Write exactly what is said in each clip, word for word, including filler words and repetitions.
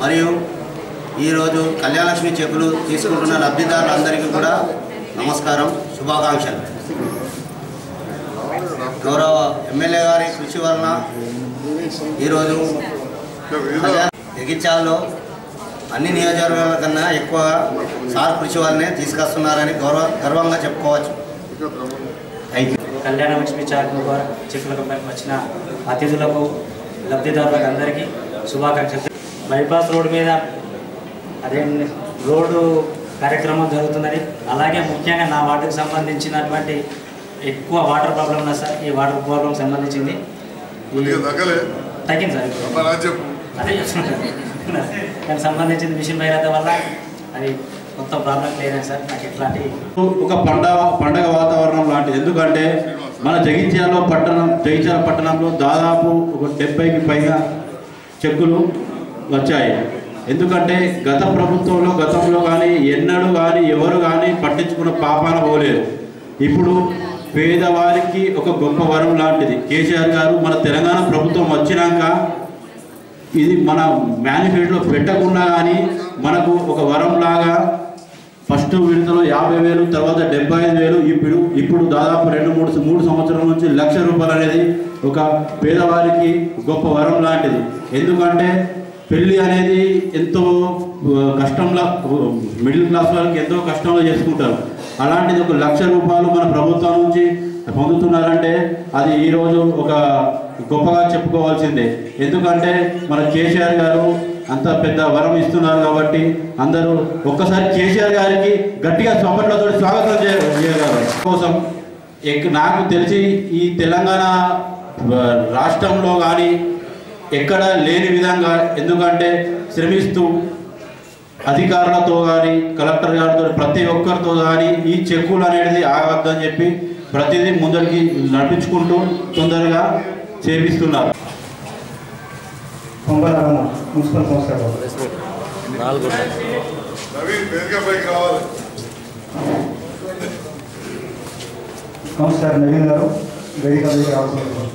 మరియు ఈరోజు కళ్యాణలక్ష్మి చెక్కులు తీసుకుంటున్న లబ్ధిదారులందరికీ కూడా నమస్కారం, శుభాకాంక్షలు. గౌరవ ఎమ్మెల్యే గారి కృషి వలన ఈరోజు జగిత్యాలలో అన్ని నియోజకవర్గాల కన్నా ఎక్కువ సార్ కృషి వల్లనే తీసుకొస్తున్నారని గౌరవ గర్వంగా చెప్పుకోవచ్చు. Thank you. కళ్యాణలక్ష్మి చార్ట్ ద్వారా చెక్కులకు వచ్చిన అతిథులకు లబ్ధిదారులకు అందరికీ శుభాకాంక్షలు. బైపాస్ రోడ్డు మీద అదే రోడ్డు కార్యక్రమం జరుగుతున్నది. అలాగే ముఖ్యంగా నా వార్డుకు సంబంధించినటువంటి ఎక్కువ వాటర్ ప్రాబ్లం ఉన్నది సార్. ఈ వాటర్ ప్రాబ్లం సంబంధించింది తగ్గింది సార్. అదే చెప్తున్నాను దానికి సంబంధించింది మిషన్ భగీరథ వల్ల అది మొత్తం ప్రాబ్లం లేదని సార్. నాకు ఇట్లాంటి ఒక పండగ పండగ వాతావరణం లాంటిది. ఎందుకంటే మన జగిత్యాల పట్టణం జగిత్యాల పట్టణంలో దాదాపు ఒక డెబ్బైకి పైగా చెక్కులు వచ్చాయి. ఎందుకంటే గత ప్రభుత్వంలో గతంలో కానీ ఎన్నడూ కానీ ఎవరు కానీ పట్టించుకున్న పాపాన పోలేదు. ఇప్పుడు పేదవారికి ఒక గొప్ప వరం లాంటిది. కేసీఆర్ గారు మన తెలంగాణ ప్రభుత్వం వచ్చినాక ఇది మన మేనిఫెస్టోలో పెట్టకుండా కానీ మనకు ఒక వరం లాగా ఫస్ట్ విడతలో యాభై వేలు, తర్వాత డెబ్బై ఐదు వేలు, ఇప్పుడు ఇప్పుడు దాదాపు రెండు మూడు మూడు సంవత్సరాల నుంచి లక్ష రూపాయలు అనేది ఒక పేదవారికి గొప్ప వరం లాంటిది. ఎందుకంటే పెళ్ళి అనేది ఎంతో కష్టంలో మిడిల్ క్లాస్ వాళ్ళకి ఎంతో కష్టంలో చేసుకుంటారు. అలాంటిది ఒక లక్ష రూపాయలు మన ప్రభుత్వం నుంచి పొందుతున్నారంటే అది ఈరోజు ఒక గొప్పగా చెప్పుకోవాల్సిందే. ఎందుకంటే మన కేసీఆర్ గారు అంత పెద్ద వరం ఇస్తున్నారు కాబట్టి అందరూ ఒక్కసారి కేసీఆర్ గారికి గట్టిగా చప్పట్లతో స్వాగతం చేయగలరు. కోసం నాకు తెలిసి ఈ తెలంగాణ రాష్ట్రంలో కానీ ఎక్కడ లేని విధంగా, ఎందుకంటే శ్రమిస్తూ అధికారులతో కానీ కలెక్టర్ గారితో ప్రతి ఒక్కరితో కానీ ఈ చెక్కులు అనేది ఆగద్దని చెప్పి ప్రతిదీ ముందరికి నడిపించుకుంటూ తొందరగా చేపిస్తున్నారు. మున్సిపల్ కౌన్సిలర్ కౌన్సిలర్ నవీన్ గారు వేదిక రావాల్సింది.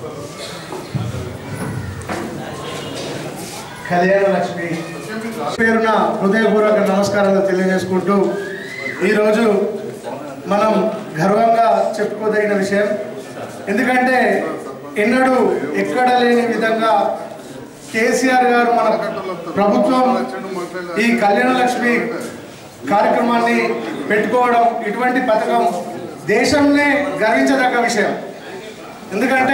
కళ్యాణ లక్ష్మి పేరున హృదయపూర్వక నమస్కారాలు తెలియజేసుకుంటూ ఈరోజు మనం గర్వంగా చెప్పుకోదగిన విషయం. ఎందుకంటే ఎన్నడూ ఎక్కడ లేని విధంగా కేసీఆర్ గారు మన ప్రభుత్వం ఈ కళ్యాణ లక్ష్మి కార్యక్రమాన్ని పెట్టుకోవడం, ఇటువంటి పథకం దేశంలో గర్వించదగ్గ విషయం. ఎందుకంటే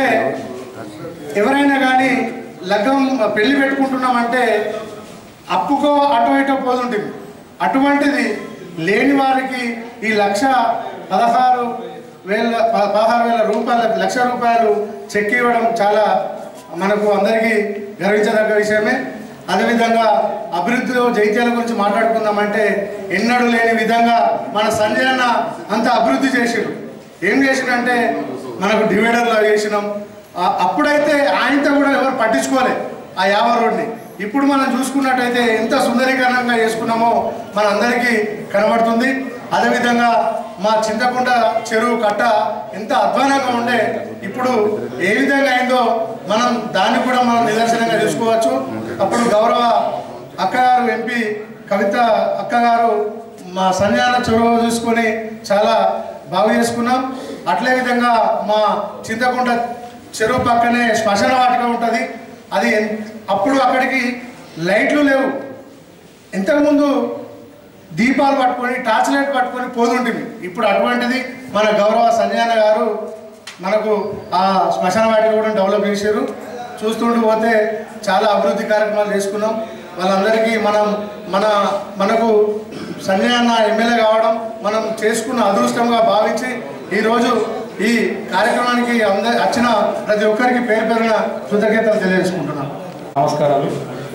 ఎవరైనా కానీ లగ్గం పెళ్లి పెట్టుకుంటున్నామంటే అప్పుకో అటో ఇటో పోతుంటుంది. అటువంటిది లేని వారికి ఈ లక్ష పదహారు వేల పదహారు వేల రూపాయల లక్ష రూపాయలు చెక్ ఇవ్వడం చాలా మనకు అందరికీ గర్వించదగ్గ విషయమే. అదేవిధంగా అభివృద్ధిలో జైత్యాల గురించి మాట్లాడుకుందామంటే ఎన్నడూ లేని విధంగా మన సంజయ్ అన్న అంత అభివృద్ధి చేసిరు. ఏం చేసినంటే మనకు డివైడర్లో చేసినాం. అప్పుడైతే ఆయనతో కూడా ఎవరు పట్టించుకోలేదు ఆ యావ రోడ్ని. ఇప్పుడు మనం చూసుకున్నట్టయితే ఎంత సుందరీకరణంగా చేసుకున్నామో మన అందరికీ కనబడుతుంది. అదేవిధంగా మా చింతకుంట చెరువు కట్ట ఎంత అధ్వానంగా ఉండే ఇప్పుడు ఏ విధంగా అయిందో మనం దాన్ని కూడా మనం నిదర్శనంగా చూసుకోవచ్చు. అప్పుడు గౌరవ అక్కగారు ఎంపీ కవిత అక్కగారు మా సంజాన చొరవ చూసుకొని చాలా బాగు చేసుకున్నాం. అట్లే విధంగా మా చింతకుంట చెరువు పక్కనే శ్మశాన వాటిక ఉంటుంది. అది అప్పుడు అక్కడికి లైట్లు లేవు. ఇంతకుముందు దీపాలు పట్టుకొని టార్చ్ లైట్ పట్టుకొని పోతుంటుంది. ఇప్పుడు అటువంటిది మన గౌరవ సంజయన గారు మనకు ఆ శ్మశాన వాటిక కూడా డెవలప్ చేశారు. చూస్తుంటూ పోతే చాలా అభివృద్ధి కార్యక్రమాలు చేసుకున్నాం. వాళ్ళందరికీ మనం మన మనకు సంజయ్ అన్న ఎమ్మెల్యే కావడం మనం చేసుకున్న అదృష్టంగా భావించి ఈరోజు ఈ కార్యక్రమానికి అందరి వచ్చిన ప్రతి ఒక్కరికి పేరు పేరున కృతజ్ఞతలు తెలియజేసుకుంటున్నాం. నమస్కారాలు.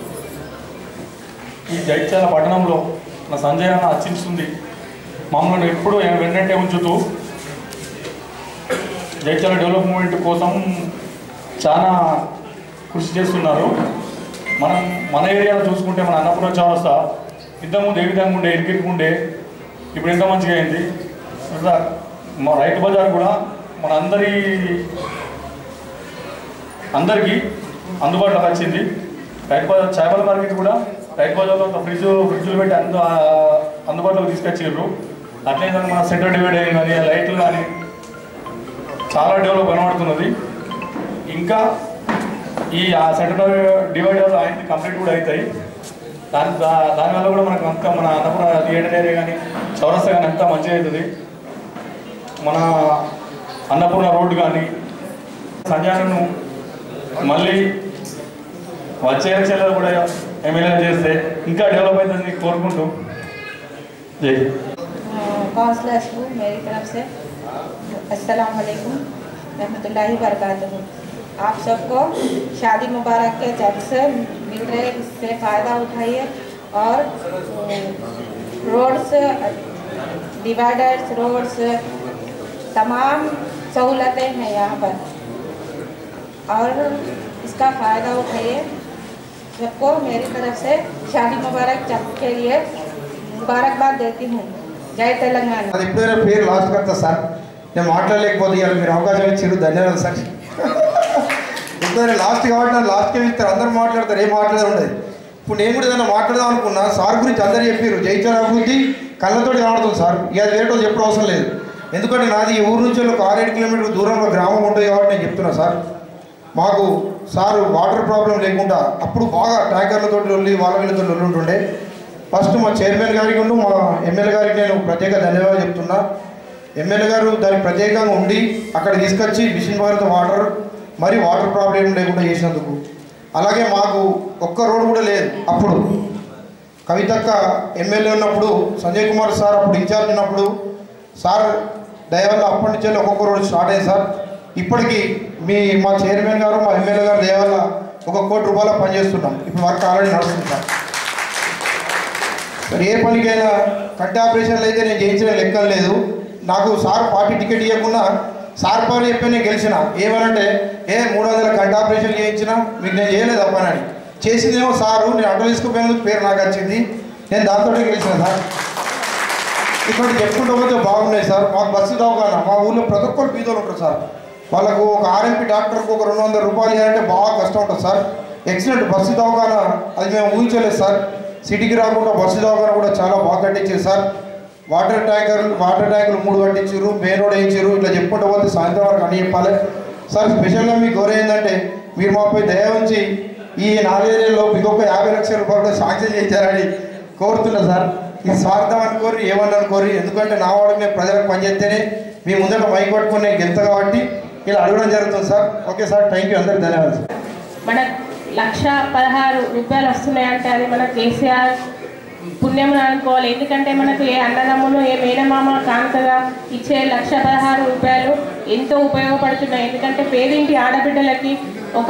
ఈ జైత్యాల పట్టణంలో నా సంజయ్ అన్న అర్చించుతుంది. మమ్మల్ని ఎప్పుడు వెంటనే ఉంచుతూ జైత్యాల డెవలప్మెంట్ కోసం చాలా కృషి చేస్తున్నారు. మనం మన ఏరియాలో చూసుకుంటే మన అన్నపూర్ణ చౌరస్తా ఇంతకుముందు ఏ విధంగా ఉండే ఇరికిరికి ఉండే ఇప్పుడు ఎంత మంచిగా అయింది. మా రైతు బజార్ కూడా మన అందరి అందరికీ అందుబాటులోకి వచ్చింది. రైతు బజార్ చేపల మార్కెట్ కూడా రైతు బజార్లో అంత ఫ్రిడ్జ్ ఫ్రిడ్జ్లు పెట్టి అంత అందుబాటులోకి తీసుకొచ్చారు. అట్లే మన సెంటర్ డివైడర్ కానీ లైట్లు కానీ చాలా డెవలప్ కనబడుతున్నది. ఇంకా ఈ ఆ సెంటర్ డివైడర్ ఆయన కంప్లీట్ కూడా అవుతాయి. దాని దానివల్ల కూడా మనకు అంతా మన అన్నపుర థియేటర్ ఏరియా కానీ చౌరస్తా కానీ అంతా మంచిగా అవుతుంది. మన అన్నపూర్ణ రోడ్డు కానీ సంజానను మళ్ళీ వచ్చే ఎలక్షన్లో కూడా ఎమ్మెల్యే చేస్తే ఇంకా డెవలప్ అవుతుందని కోరుకుంటూ జై काउंसलर्स को मेरी तरफ से अस्सलाम वालेकुम रहमतुल्लाहि बरकातहू। आप सबको शादी मुबारक के जब से मिल रहे इससे फ़ायदा उठाइए और रोड्स डिवाइडर्स रोड्स तमाम सहूलतें हैं यहाँ पर और इसका फ़ायदा उठाइए। सबको मेरी तरफ से शादी मुबारक जब के लिए मुबारकबाद देती हूँ। जय तेलंगाना। అది ఎప్పుడైనా పేరు లాస్ట్ కడతా సార్, నేను మాట్లాడలేకపోతే ఇవాళ మీరు అవకాశం ఇచ్చారు, ధన్యవాదాలు సార్. ఎప్పుడైనా లాస్ట్ కాబట్టి నన్ను లాస్ట్కే ఇస్తారు, అందరూ మాట్లాడతారు, ఏం మాట్లాడే ఉండదు. ఇప్పుడు నేను కూడా ఏదైనా మాట్లాడదాం అనుకున్నా, సార్ గురించి అందరూ చెప్పారు, జైచాల అభివృద్ధి కళ్ళతోటి కనబడుతుంది సార్. ఇక అది వేరే వాళ్ళు చెప్పడం అవసరం లేదు, ఎందుకంటే నాది ఈ ఊరు నుంచి ఒక ఆరేడు కిలోమీటర్ల దూరంలో గ్రామం ఉంటుంది కాబట్టి నేను చెప్తున్నా సార్. మాకు సార్ వాటర్ ప్రాబ్లం లేకుండా అప్పుడు బాగా ట్యాంకర్లతో వెళ్ళి వాళ్ళ వీళ్ళతో వెళ్ళి ఉంటుండే. ఫస్ట్ మా చైర్మన్ గారికి ఉండు మా ఎమ్మెల్యే గారికి నేను ప్రత్యేక ధన్యవాదాలు చెప్తున్నా. ఎమ్మెల్యే గారు దానికి ప్రత్యేకంగా ఉండి అక్కడ తీసుకొచ్చి మిషన్ భారత వాటర్ మరి వాటర్ ప్రాబ్లం లేకుండా చేసినందుకు. అలాగే మాకు ఒక్క రోడ్ కూడా లేదు. అప్పుడు కవితక్క ఎమ్మెల్యే ఉన్నప్పుడు సంజయ్ కుమార్ సార్ అప్పుడు ఇన్ఛార్జ్ ఉన్నప్పుడు సార్ దయవల్ల అప్పటి నుంచి ఒక్కొక్క రోడ్ స్టార్ట్ అయ్యింది సార్. ఇప్పటికీ మీ మా చైర్మన్ గారు మా ఎమ్మెల్యే గారు దయవల్ల ఒక కోటి రూపాయల పనిచేస్తున్నాం. ఇప్పుడు వర్క్ ఆల్రెడీ నడుస్తుంది సార్. మరి ఏ పనికైనా కట్ ఆపరేషన్లు అయితే నేను చేయించిన లెక్కలు లేదు. నాకు సార్ పార్టీ టికెట్ ఇవ్వకుండా సార్ పని చెప్పి నేను గెలిచిన. ఏమనంటే ఏ మూడు వందల కట్ ఆపరేషన్ చేయించినా మీకు నేను చేయలేదు అప్పనని. చేసిందేమో సారు, నేను అడ్డు తీసుకుపోయినందుకు పేరు నాకు వచ్చింది, నేను దాంతో గెలిచిన సార్. ఇటువంటి చెప్పుకుంటూ పోతే బాగున్నాయి సార్. మాకు బస్సు దవాఖానా మా ఊళ్ళో ప్రతి ఒక్కరు బీదోలు ఉంటారు సార్. వాళ్ళకు ఒక ఆర్ఎంపీ డాక్టర్కి ఒక రెండు వందల రూపాయలు ఇవ్వాలంటే బాగా కష్టం ఉంటుంది సార్. ఎక్సలెంట్ బస్సు దవాఖానా అది మేము ఊహించలేదు సార్. సిటీకి రాకుండా బస్సు దవాఖానా కూడా చాలా బాగా కట్టించారు సార్. వాటర్ ట్యాంకర్ వాటర్ ట్యాంకులు మూడు కట్టించారు, మెయిన్ రోడ్ వేయించారు. ఇట్లా చెప్పుకుంటూ పోతే సాయంత్రం వరకు అని చెప్పాలి సార్. స్పెషల్గా మీకు గౌరవ ఏంటంటే మీరు మాపై దయ ఉంచి ఈ నాలుగేళ్లలో మీకు ఒక యాభై లక్షల రూపాయలు శాంక్షన్ చేయించారని కోరుతున్నా సార్. ఈ స్వార్థం అనుకోరి ఏమని అనుకోరి, ఎందుకంటే నా వాడికి నేను ప్రజలకు పనిచేస్తేనే మీ ముందర మైక్ పట్టుకుని నేను గెలుతా కాబట్టి ఇలా అడగడం జరుగుతుంది sir. Okay sir, thank you, అందరికి ధన్యవాదాలు సార్. మన లక్ష పదహారు రూపాయలు వస్తున్నాయంటే అది మన కేసీఆర్ పుణ్యం అనుకోవాలి. ఎందుకంటే మనకు ఏ అన్నదమ్ములు ఏ మేనమామ కానుకగా ఇచ్చే లక్ష పదహారు రూపాయలు ఎంతో ఉపయోగపడుతున్నాయి. ఎందుకంటే పేదింటి ఆడబిడ్డలకి ఒక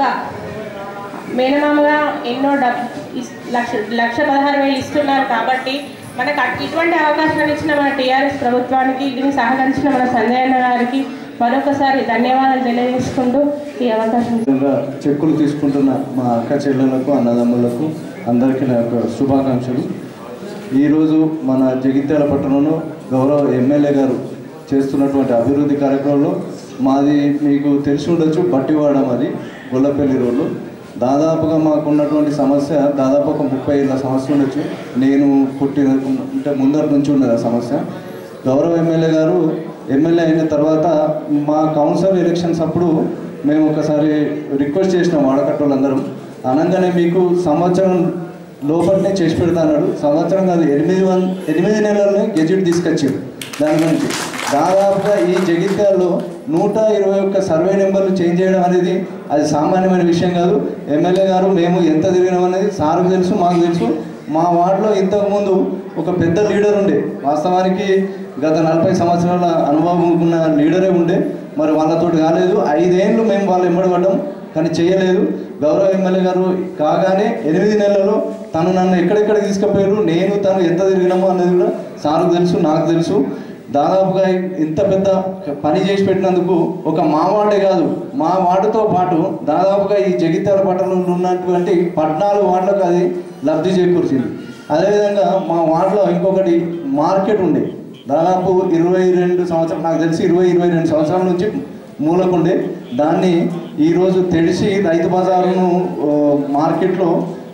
మేనమామగా ఎన్నో డబ్బు లక్ష లక్ష పదహారు వేలు ఇస్తున్నారు. కాబట్టి మనకు ఇటువంటి అవకాశాలు ఇచ్చిన మన టీఆర్ఎస్ ప్రభుత్వానికి, దీన్ని సహకరించిన మన సంజయ్ అన్న గారికి మరొకసారి ధన్యవాదాలు తెలియజేసుకుంటూ ఈ అవకాశం. చెక్కులు తీసుకుంటున్న మా అక్క చెల్లెలకు అన్నదమ్ములకు అందరికీ నా యొక్క శుభాకాంక్షలు. ఈరోజు మన జగిత్యాల పట్టణంలో గౌరవ ఎమ్మెల్యే గారు చేస్తున్నటువంటి అభివృద్ధి కార్యక్రమంలో మాది మీకు తెలిసి ఉండొచ్చు, బట్టివాడ మాది గొల్లపల్లి రోడ్డు. దాదాపుగా మాకు ఉన్నటువంటి సమస్య దాదాపు ఒక ముప్పై ఏళ్ళ సమస్య ఉండొచ్చు. నేను పుట్టిన అంటే ముందర నుంచి ఉన్నది ఆ సమస్య. గౌరవ ఎమ్మెల్యే గారు ఎమ్మెల్యే అయిన తర్వాత మా కౌన్సిల్ ఎలక్షన్స్ అప్పుడు మేము ఒకసారి రిక్వెస్ట్ చేసినాం వాడకట్టోళ్ళందరం. అనగానే మీకు సంవత్సరం లోపలనే చేసి పెడతాడు. సంవత్సరం కాదు, ఎనిమిది వన్ ఎనిమిది నెలలనే గెజెట్ తీసుకొచ్చాడు. దాని గురించి దాదాపుగా ఈ జగిత్యాలలో నూట ఇరవై ఒక్క సర్వే నెంబర్లు చేంజ్ చేయడం అనేది అది సామాన్యమైన విషయం కాదు. ఎమ్మెల్యే గారు మేము ఎంత తిరిగినాం అనేది సార్కు తెలుసు, మాకు తెలుసు. మా వార్డులో ఇంతకుముందు ఒక పెద్ద లీడర్ ఉండే, వాస్తవానికి గత నలభై సంవత్సరాల అనుభవం ఉన్న లీడరే ఉండే. మరి వాళ్ళతో కాలేదు. ఐదేళ్ళు మేము వాళ్ళు ఎంబడబడ్డాం కానీ చేయలేదు. గౌరవ ఎమ్మెల్యే గారు కాగానే ఎనిమిది నెలల్లో తను నన్ను ఎక్కడెక్కడ తీసుకుపోయారు, నేను తను ఎంత తిరిగినామో అనేది కూడా సార్కు తెలుసు, నాకు తెలుసు. దాదాపుగా ఇంత పెద్ద పని చేసి పెట్టినందుకు ఒక మా వార్డే కాదు, మా వార్డుతో పాటు దాదాపుగా ఈ జగిత్యాల పట్టణంలో ఉన్నటువంటి పద్నాలుగు వార్డులకు అది లబ్ధి చేకూర్చింది. అదేవిధంగా మా వార్డులో ఇంకొకటి మార్కెట్ ఉండే, దాదాపు ఇరవై రెండు సంవత్సరాలు నాకు తెలిసి ఇరవై ఇరవై రెండు సంవత్సరాల నుంచి మూలకుండే. దాన్ని ఈరోజు తెడిచి రైతు బజారును మార్కెట్లో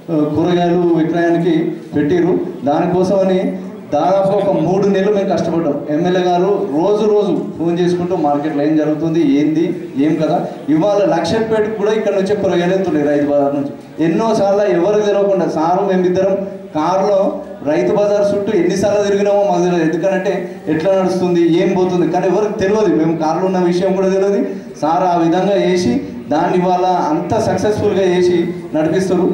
కూరగాయలు విక్రయానికి పెట్టిరు. దానికోసమని దాదాపు ఒక మూడు నెలలు మేము కష్టపడ్డాం. ఎమ్మెల్యే గారు రోజు రోజు ఫోన్ చేసుకుంటూ మార్కెట్లో ఏం జరుగుతుంది, ఏంది, ఏం కదా. ఇవాళ లక్షపేటకు కూడా ఇక్కడ నుంచే కూరగాయలు వెళ్తున్నాయి రైతు బజార్ నుంచి. ఎన్నోసార్లు ఎవరికి తెలియకుండా సారు మేమిద్దరం కారులో రైతు బజార్ చుట్టూ ఎన్నిసార్లు తిరిగినామో మాకు తెలియదు. ఎందుకంటే ఎట్లా నడుస్తుంది, ఏం పోతుంది, కానీ ఎవరికి తెలియదు. మేము కారులో ఉన్న విషయం కూడా తెలియదు. సార్ ఆ విధంగా చేసి దాన్ని ఇవాళ అంత సక్సెస్ఫుల్గా చేసి నడిపిస్తారు.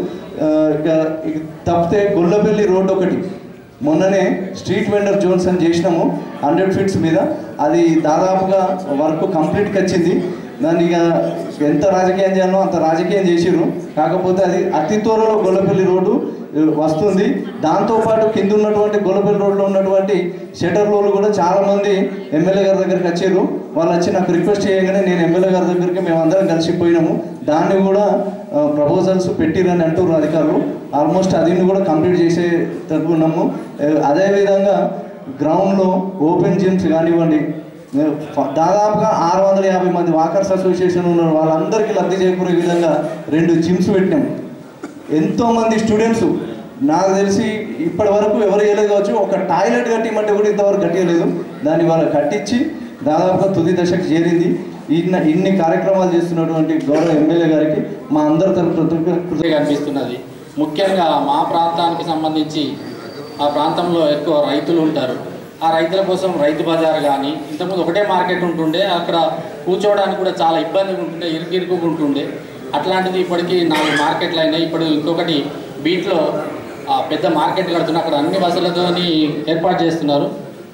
తప్పితే గొల్లపల్లి రోడ్ ఒకటి మొన్ననే స్ట్రీట్ వెండర్ జోన్స్ అని చేసినాము హండ్రెడ్ ఫీట్స్ మీద. అది దాదాపుగా వర్క్ కంప్లీట్గా వచ్చింది. దాన్ని ఇక ఎంత రాజకీయం చేయాలో అంత రాజకీయం చేసిర్రు. కాకపోతే అది అతి త్వరలో గొల్లపల్లి రోడ్డు వస్తుంది. దాంతోపాటు కింద ఉన్నటువంటి గొల్లపల్లి రోడ్లో ఉన్నటువంటి షటర్లోలు కూడా చాలామంది ఎమ్మెల్యే గారి దగ్గరికి వచ్చారు. వాళ్ళు వచ్చి నాకు రిక్వెస్ట్ చేయగానే నేను ఎమ్మెల్యే గారి దగ్గరికి మేమందరం కలిసిపోయినాము. దాన్ని కూడా ప్రపోజల్స్ పెట్టిరని అంటారు అధికారులు. ఆల్మోస్ట్ అది కూడా కంప్లీట్ చేసే తగ్గున్నాము. అదేవిధంగా గ్రౌండ్లో ఓపెన్ జిమ్స్ కానివ్వండి, దాదాపుగా ఆరు వందల యాభై మంది వాకర్స్ అసోసియేషన్ ఉన్నారు. వాళ్ళందరికీ లబ్ధి చేకూరే విధంగా రెండు జిమ్స్ పెట్టినాము. ఎంతోమంది స్టూడెంట్స్ నాకు తెలిసి ఇప్పటి వరకు ఎవరు వేయలేదు కావచ్చు, ఒక టాయిలెట్ కట్టిమంటే కూడా ఇంతవరకు కట్టలేదు. దాన్ని వాళ్ళు కట్టించి దాదాపుగా తుది దశకు చేరింది. ఇన్న ఇన్ని కార్యక్రమాలు చేస్తున్నటువంటి గౌరవ ఎమ్మెల్యే గారికి మా అందరి తరఫున కృతజ్ఞతగా అనిపిస్తున్నది. ముఖ్యంగా మా ప్రాంతానికి సంబంధించి ఆ ప్రాంతంలో ఎక్కువ రైతులు ఉంటారు. ఆ రైతుల కోసం రైతు బజార్ కానీ ఇంతకుముందు ఒకటే మార్కెట్ ఉంటుండే, అక్కడ కూర్చోవడానికి కూడా చాలా ఇబ్బందిగా ఉంటుండే, ఇరుకు ఇరుకుంటుండే. అట్లాంటిది ఇప్పటికీ నాలుగు మార్కెట్లు అయినాయి. ఇప్పుడు ఇంకొకటి బీట్లో పెద్ద మార్కెట్ కడుతున్నారు. అక్కడ అన్ని వసతులతో ఏర్పాటు చేస్తున్నారు.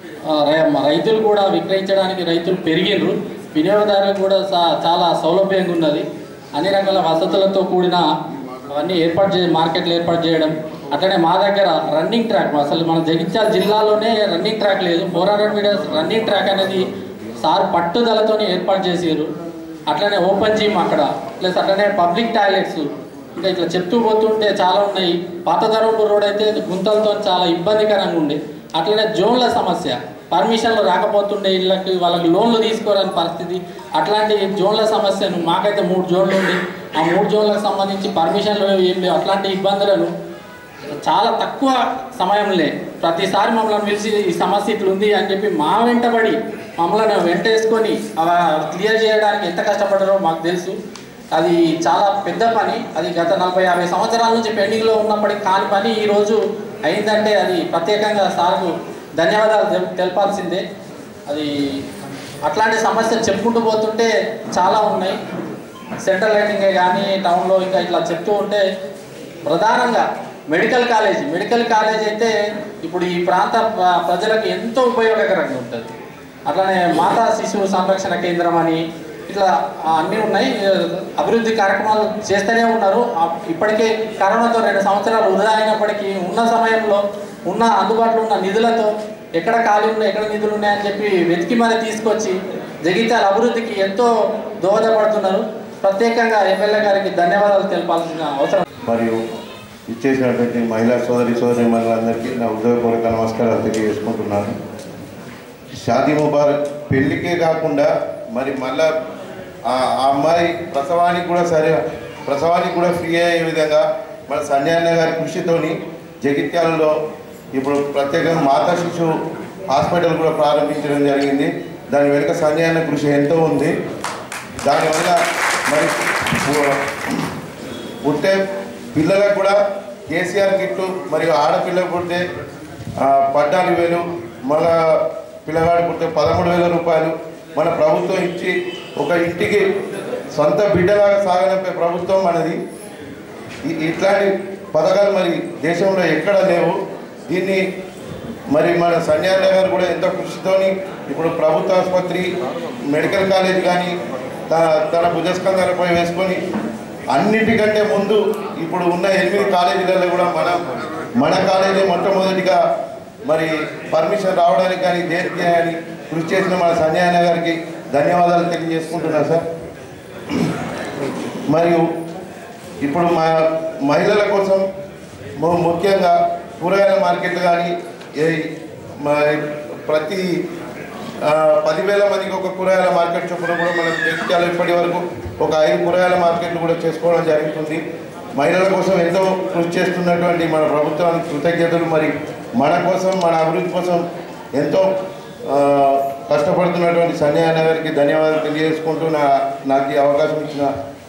రైతులు కూడా విక్రయించడానికి రైతులు పెరిగినరు. వినియోగదారులకు కూడా చాలా సౌలభ్యంగా ఉన్నది. అన్ని రకాల వసతులతో కూడిన అవన్నీ ఏర్పాటు చే మార్కెట్లు ఏర్పాటు చేయడం. అట్లనే మా దగ్గర రన్నింగ్ ట్రాక్, అసలు మన జగిత్యాల జిల్లాలోనే రన్నింగ్ ట్రాక్ లేదు. Four hundred meters running track అనేది సార్ పట్టుదలతో ఏర్పాటు చేసారు. అట్లనే ఓపెన్ జిమ్ అక్కడ, ప్లస్ అట్లనే పబ్లిక్ టాయిలెట్స్, ఇంకా ఇట్లా చెప్తూ పోతుంటే చాలా ఉన్నాయి. పాత ధర్మపూర్ రోడ్ అయితే గుంతలతో చాలా ఇబ్బందికరంగా ఉండే. అట్లనే జోన్ల సమస్య, పర్మిషన్లు రాకపోతుండే, ఇళ్ళకి వాళ్ళకి లోన్లు తీసుకోరాని పరిస్థితి. అట్లాంటి జోన్ల సమస్యను మాకైతే మూడు జోన్లు ఉండి ఆ మూడు జోన్లకు సంబంధించి పర్మిషన్లు ఏం లేవు. అట్లాంటి ఇబ్బందులను చాలా తక్కువ సమయంలో ప్రతిసారి మమ్మల్ని పిలిచి ఈ సమస్య ఇట్లుంది అని చెప్పి మా వెంటబడి మమ్మల్ని వెంటేసుకొని క్లియర్ చేయడానికి ఎంత కష్టపడ్డారో మాకు తెలుసు. అది చాలా పెద్ద పని. అది గత నలభై యాభై సంవత్సరాల నుంచి పెండింగ్లో ఉన్నప్పటికీ కాని పని ఈరోజు అయిందంటే అది ప్రత్యేకంగా సార్కు ధన్యవాదాలు తెలపాల్సిందే. అది అట్లాంటి సమస్యలు చెప్పుకుంటూ పోతుంటే చాలా ఉన్నాయి. సెంట్రల్ లైటింగే కానీ టౌన్లో ఇంకా ఇట్లా చెప్తూ ఉంటే ప్రధానంగా మెడికల్ కాలేజ్ మెడికల్ కాలేజ్ అయితే ఇప్పుడు ఈ ప్రాంత ప్రజలకు ఎంతో ఉపయోగకరంగా ఉంటుంది. అట్లనే మాతా శిశువు సంరక్షణ కేంద్రం అని ఇట్లా అన్నీ ఉన్నాయి. అభివృద్ధి కార్యక్రమాలు చేస్తూనే ఉన్నారు. ఇప్పటికే కరోనాతో రెండు సంవత్సరాలు వృధా అయినప్పటికీ ఉన్న సమయంలో ఉన్న అందుబాటులో ఉన్న నిధులతో ఎక్కడ ఖాళీ ఉన్నాయి, ఎక్కడ నిధులు ఉన్నాయని చెప్పి వెతికి మరి తీసుకొచ్చి జగిత్యాల అభివృద్ధికి ఎంతో దోహదపడుతున్నారు. ప్రత్యేకంగా ఎమ్మెల్యే గారికి ధన్యవాదాలు తెలపాల్సిన అవసరం. మరియు ఇచ్చేసినటువంటి మహిళా సోదరి సోదరి మహిళలందరికీ నా హృదయపూర్వక నమస్కారాలు తెలియజేసుకుంటున్నాను. షాదీ ముబారక్ పెళ్ళికే కాకుండా మరి మళ్ళా ఆ అమ్మాయి ప్రసవానికి కూడా సరే ప్రసవానికి కూడా ఫ్రీ అయ్యే విధంగా మన సంజయన్న గారి కృషితోని జగిత్యాలలో ఇప్పుడు ప్రత్యేకంగా మాతా శిశువు హాస్పిటల్ కూడా ప్రారంభించడం జరిగింది. దాని వెనుక సంజయన్న కృషి ఎంతో ఉంది. దానివల్ల మరి పుట్టే పిల్లలకు కూడా కేసీఆర్ కిట్లు మరియు ఆడపిల్లలు పుడితే పద్నాలుగు వేలు మళ్ళా పిల్లగాడు పుడితే పదమూడు వేల రూపాయలు మన ప్రభుత్వం ఇచ్చి ఒక ఇంటికి సొంత బిడ్డలాగా సాగనంపే ప్రభుత్వం మనది. ఇట్లాంటి పథకాలు మరి దేశంలో ఎక్కడ లేవు. దీన్ని మరి మన సంజయన్న గారు కూడా ఎంతో కృషితోని ఇప్పుడు ప్రభుత్వ ఆసుపత్రి మెడికల్ కాలేజ్ కానీ తన తన భుజస్కంధాలపై వేసుకొని అన్నిటికంటే ముందు ఇప్పుడు ఉన్న ఎనిమిది కాలేజీలలో కూడా మన మన కాలేజీ మొట్టమొదటిగా మరి పర్మిషన్ రావడానికి కానీ దేనికి కానీ కృషి చేసిన మన సంజయన్న గారికి ధన్యవాదాలు తెలియజేసుకుంటున్నా సార్. మరియు ఇప్పుడు మా మహిళల కోసం ముఖ్యంగా కూరగాయల మార్కెట్లు కానీ ప్రతి పదివేల మందికి ఒక కూరగాయల మార్కెట్ చొప్పున కూడా మనం జగిత్యాల ఇప్పటి వరకు ఒక ఐదు కూరగాయల మార్కెట్లు కూడా చేసుకోవడం జరుగుతుంది. మహిళల కోసం ఎంతో కృషి చేస్తున్నటువంటి మన ప్రభుత్వానికి కృతజ్ఞతలు. మరి మన కోసం మన అభివృద్ధి కోసం ఎంతో కష్టపడుతున్నటువంటి సంజయ్ అన్న గారికి ధన్యవాదాలు తెలియజేసుకుంటూ నా నాకు ఈ అవకాశం ఇచ్చిన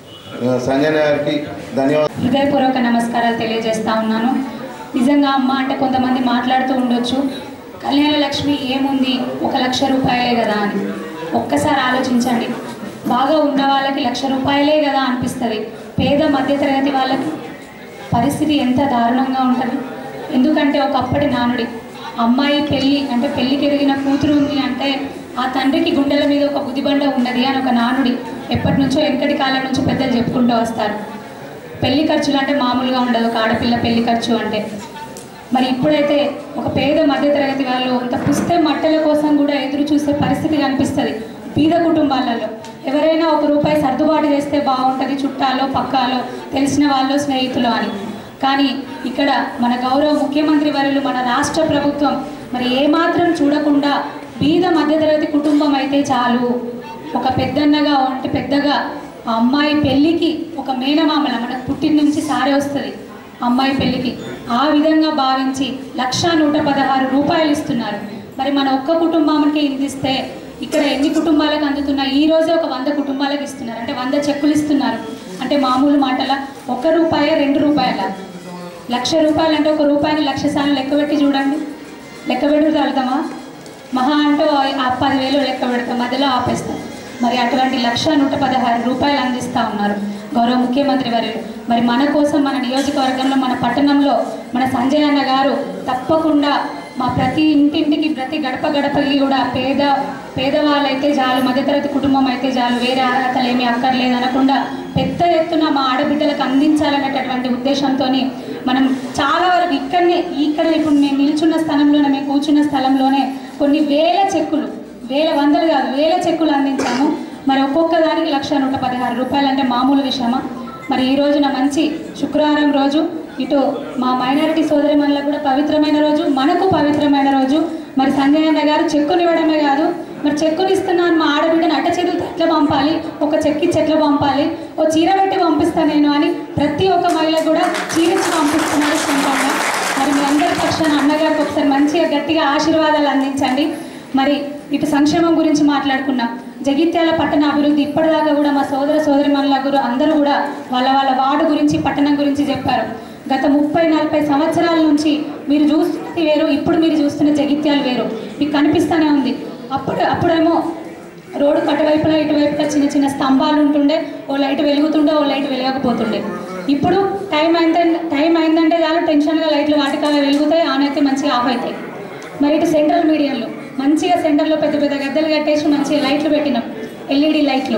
సంజయ్ గారికి ధన్యవాదాలు. హృదయపూర్వక నమస్కారాలు తెలియజేస్తా ఉన్నాను. నిజంగా అమ్మ అంటే కొంతమంది మాట్లాడుతూ ఉండొచ్చు, కళ్యాణ లక్ష్మి ఏముంది ఒక లక్ష రూపాయలే కదా అని. ఒక్కసారి ఆలోచించండి, బాగా ఉన్న వాళ్ళకి లక్ష రూపాయలే కదా అనిపిస్తుంది, పేద మధ్యతరగతి వాళ్ళకి పరిస్థితి ఎంత దారుణంగా ఉంటుంది. ఎందుకంటే ఒకప్పటి నానుడి అమ్మాయి పెళ్ళి అంటే పెళ్ళికి ఎదిగిన కూతురు ఉంది అంటే ఆ తండ్రికి గుండెల మీద ఒక బుద్ధిబండ ఉన్నది అని ఒక నానుడి ఎప్పటి నుంచో వెనకటి కాలం నుంచి పెద్దలు చెప్పుకుంటూ వస్తారు. పెళ్లి ఖర్చులు అంటే మామూలుగా ఉండదు, ఒక ఆడపిల్ల పెళ్లి ఖర్చు అంటే. మరి ఇప్పుడైతే ఒక పేద మధ్యతరగతి వాళ్ళు అంత పుస్తే మట్టల కోసం కూడా ఎదురు చూసే పరిస్థితి కనిపిస్తుంది. పేద కుటుంబాలలో ఎవరైనా ఒక రూపాయి సర్దుబాటు చేస్తే బాగుంటుంది, చుట్టాలో పక్కాలో తెలిసిన వాళ్ళు స్నేహితులు అని. కానీ ఇక్కడ మన గౌరవ ముఖ్యమంత్రి వర్యులు మన రాష్ట్ర ప్రభుత్వం మరి ఏమాత్రం చూడకుండా బీద మధ్యతరగతి కుటుంబం అయితే చాలు, ఒక పెద్దన్నగా అంటే పెద్దగా ఆ అమ్మాయి పెళ్ళికి ఒక మేనమామల మనకు పుట్టిన నుంచి సారే వస్తుంది అమ్మాయి పెళ్ళికి, ఆ విధంగా భావించి లక్ష నూట పదహారు రూపాయలు ఇస్తున్నారు. మరి మన ఒక్క కుటుంబానికి ఇందిస్తే ఇక్కడ ఎన్ని కుటుంబాలకు అందుతున్నాయి? ఈ రోజే ఒక వంద కుటుంబాలకు ఇస్తున్నారు, అంటే వంద చెక్కులు ఇస్తున్నారు. అంటే మామూలు మాటల ఒక రూపాయ రెండు రూపాయల లక్ష రూపాయలు అంటే ఒక రూపాయని లక్ష సార్లు లెక్క పెట్టి చూడండి, లెక్క పెడతామా? మహా అంటే ఆ పదివేలు లెక్క పెడతాం, మధ్యలో ఆపేస్తాం. మరి అటువంటి లక్ష నూట పదహారు రూపాయలు అందిస్తూ ఉన్నారు గౌరవ ముఖ్యమంత్రి వర్యులు. మరి మన కోసం మన నియోజకవర్గంలో మన పట్టణంలో మన సంజయ్ అన్న గారు తప్పకుండా మా ప్రతి ఇంటింటికి ప్రతి గడప గడపకి కూడా పేద పేదవాళ్ళైతే చాలు, మధ్యతరగతి కుటుంబం అయితే చాలు, వేరే అర్హతలు ఏమీ అక్కర్లేదు అనకుండా పెద్ద ఎత్తున మా ఆడబిడ్డలకు అందించాలనేటటువంటి ఉద్దేశంతో మనం చాలా వరకు ఇక్కడనే ఇక్కడ ఇప్పుడు మేము నిల్చున్న స్థలంలోనే మేము కూర్చున్న స్థలంలోనే కొన్ని వేల చెక్కులు, వేల వందలు కాదు వేల చెక్కులు అందించాము. మరి ఒక్కొక్క దానికి లక్ష నూట పదహారు రూపాయలు అంటే మామూలు విషయమా? మరి ఈ రోజున మంచి శుక్రవారం రోజు ఇటు మా మైనారిటీ సోదరిమణులకు కూడా పవిత్రమైన రోజు, మనకు పవిత్రమైన రోజు. మరి సంజయ్ అన్న గారు చెక్కుని ఇవ్వడమే కాదు, మరి చెక్కుని ఇస్తున్నాను మా ఆడబిడ్డను అట్ట చేతులతో ఎట్లా పంపాలి, ఒక చెక్కి చెట్ల పంపాలి, ఓ చీర పెట్టి పంపిస్తాను నేను అని ప్రతి ఒక్క మహిళ కూడా చీరించి పంపిస్తున్నారు సొంతంగా. మరి మీ అందరి పక్షాన అన్నగారికి ఒకసారి మంచిగా గట్టిగా ఆశీర్వాదాలు అందించండి. మరి ఇటు సంక్షేమం గురించి మాట్లాడుకున్నాం, జగిత్యాల పట్టణ అభివృద్ధి ఇప్పటిదాకా కూడా మా సోదర సోదరిమణుల గురు అందరూ కూడా వాళ్ళ వాళ్ళ వార్డు గురించి పట్టణం గురించి చెప్పారు. గత ముప్పై నలభై సంవత్సరాల నుంచి మీరు చూస్తున్నది వేరు, ఇప్పుడు మీరు చూస్తున్న జగిత్యాలు వేరు, మీకు కనిపిస్తూనే ఉంది. అప్పుడు అప్పుడేమో రోడ్డు కటువైపులా ఇటువైపులా చిన్న చిన్న స్తంభాలు ఉంటుండే, ఓ లైట్ వెలుగుతుండే ఓ లైట్ వెలగకపోతుండే. ఇప్పుడు టైం అయిందంటే టైం అయిందంటే చాలు టెన్షన్గా లైట్లు వాటికి వెలుగుతాయి, ఆన్ అయితే మంచిగా ఆఫ్ అవుతాయి. మరి ఇటు సెంట్రల్ మీడియాలో మంచిగా సెంటర్లో పెద్ద పెద్ద గద్దెలు కట్టేసి మంచిగా లైట్లు పెట్టినాం, ఎల్ఈడి లైట్లు.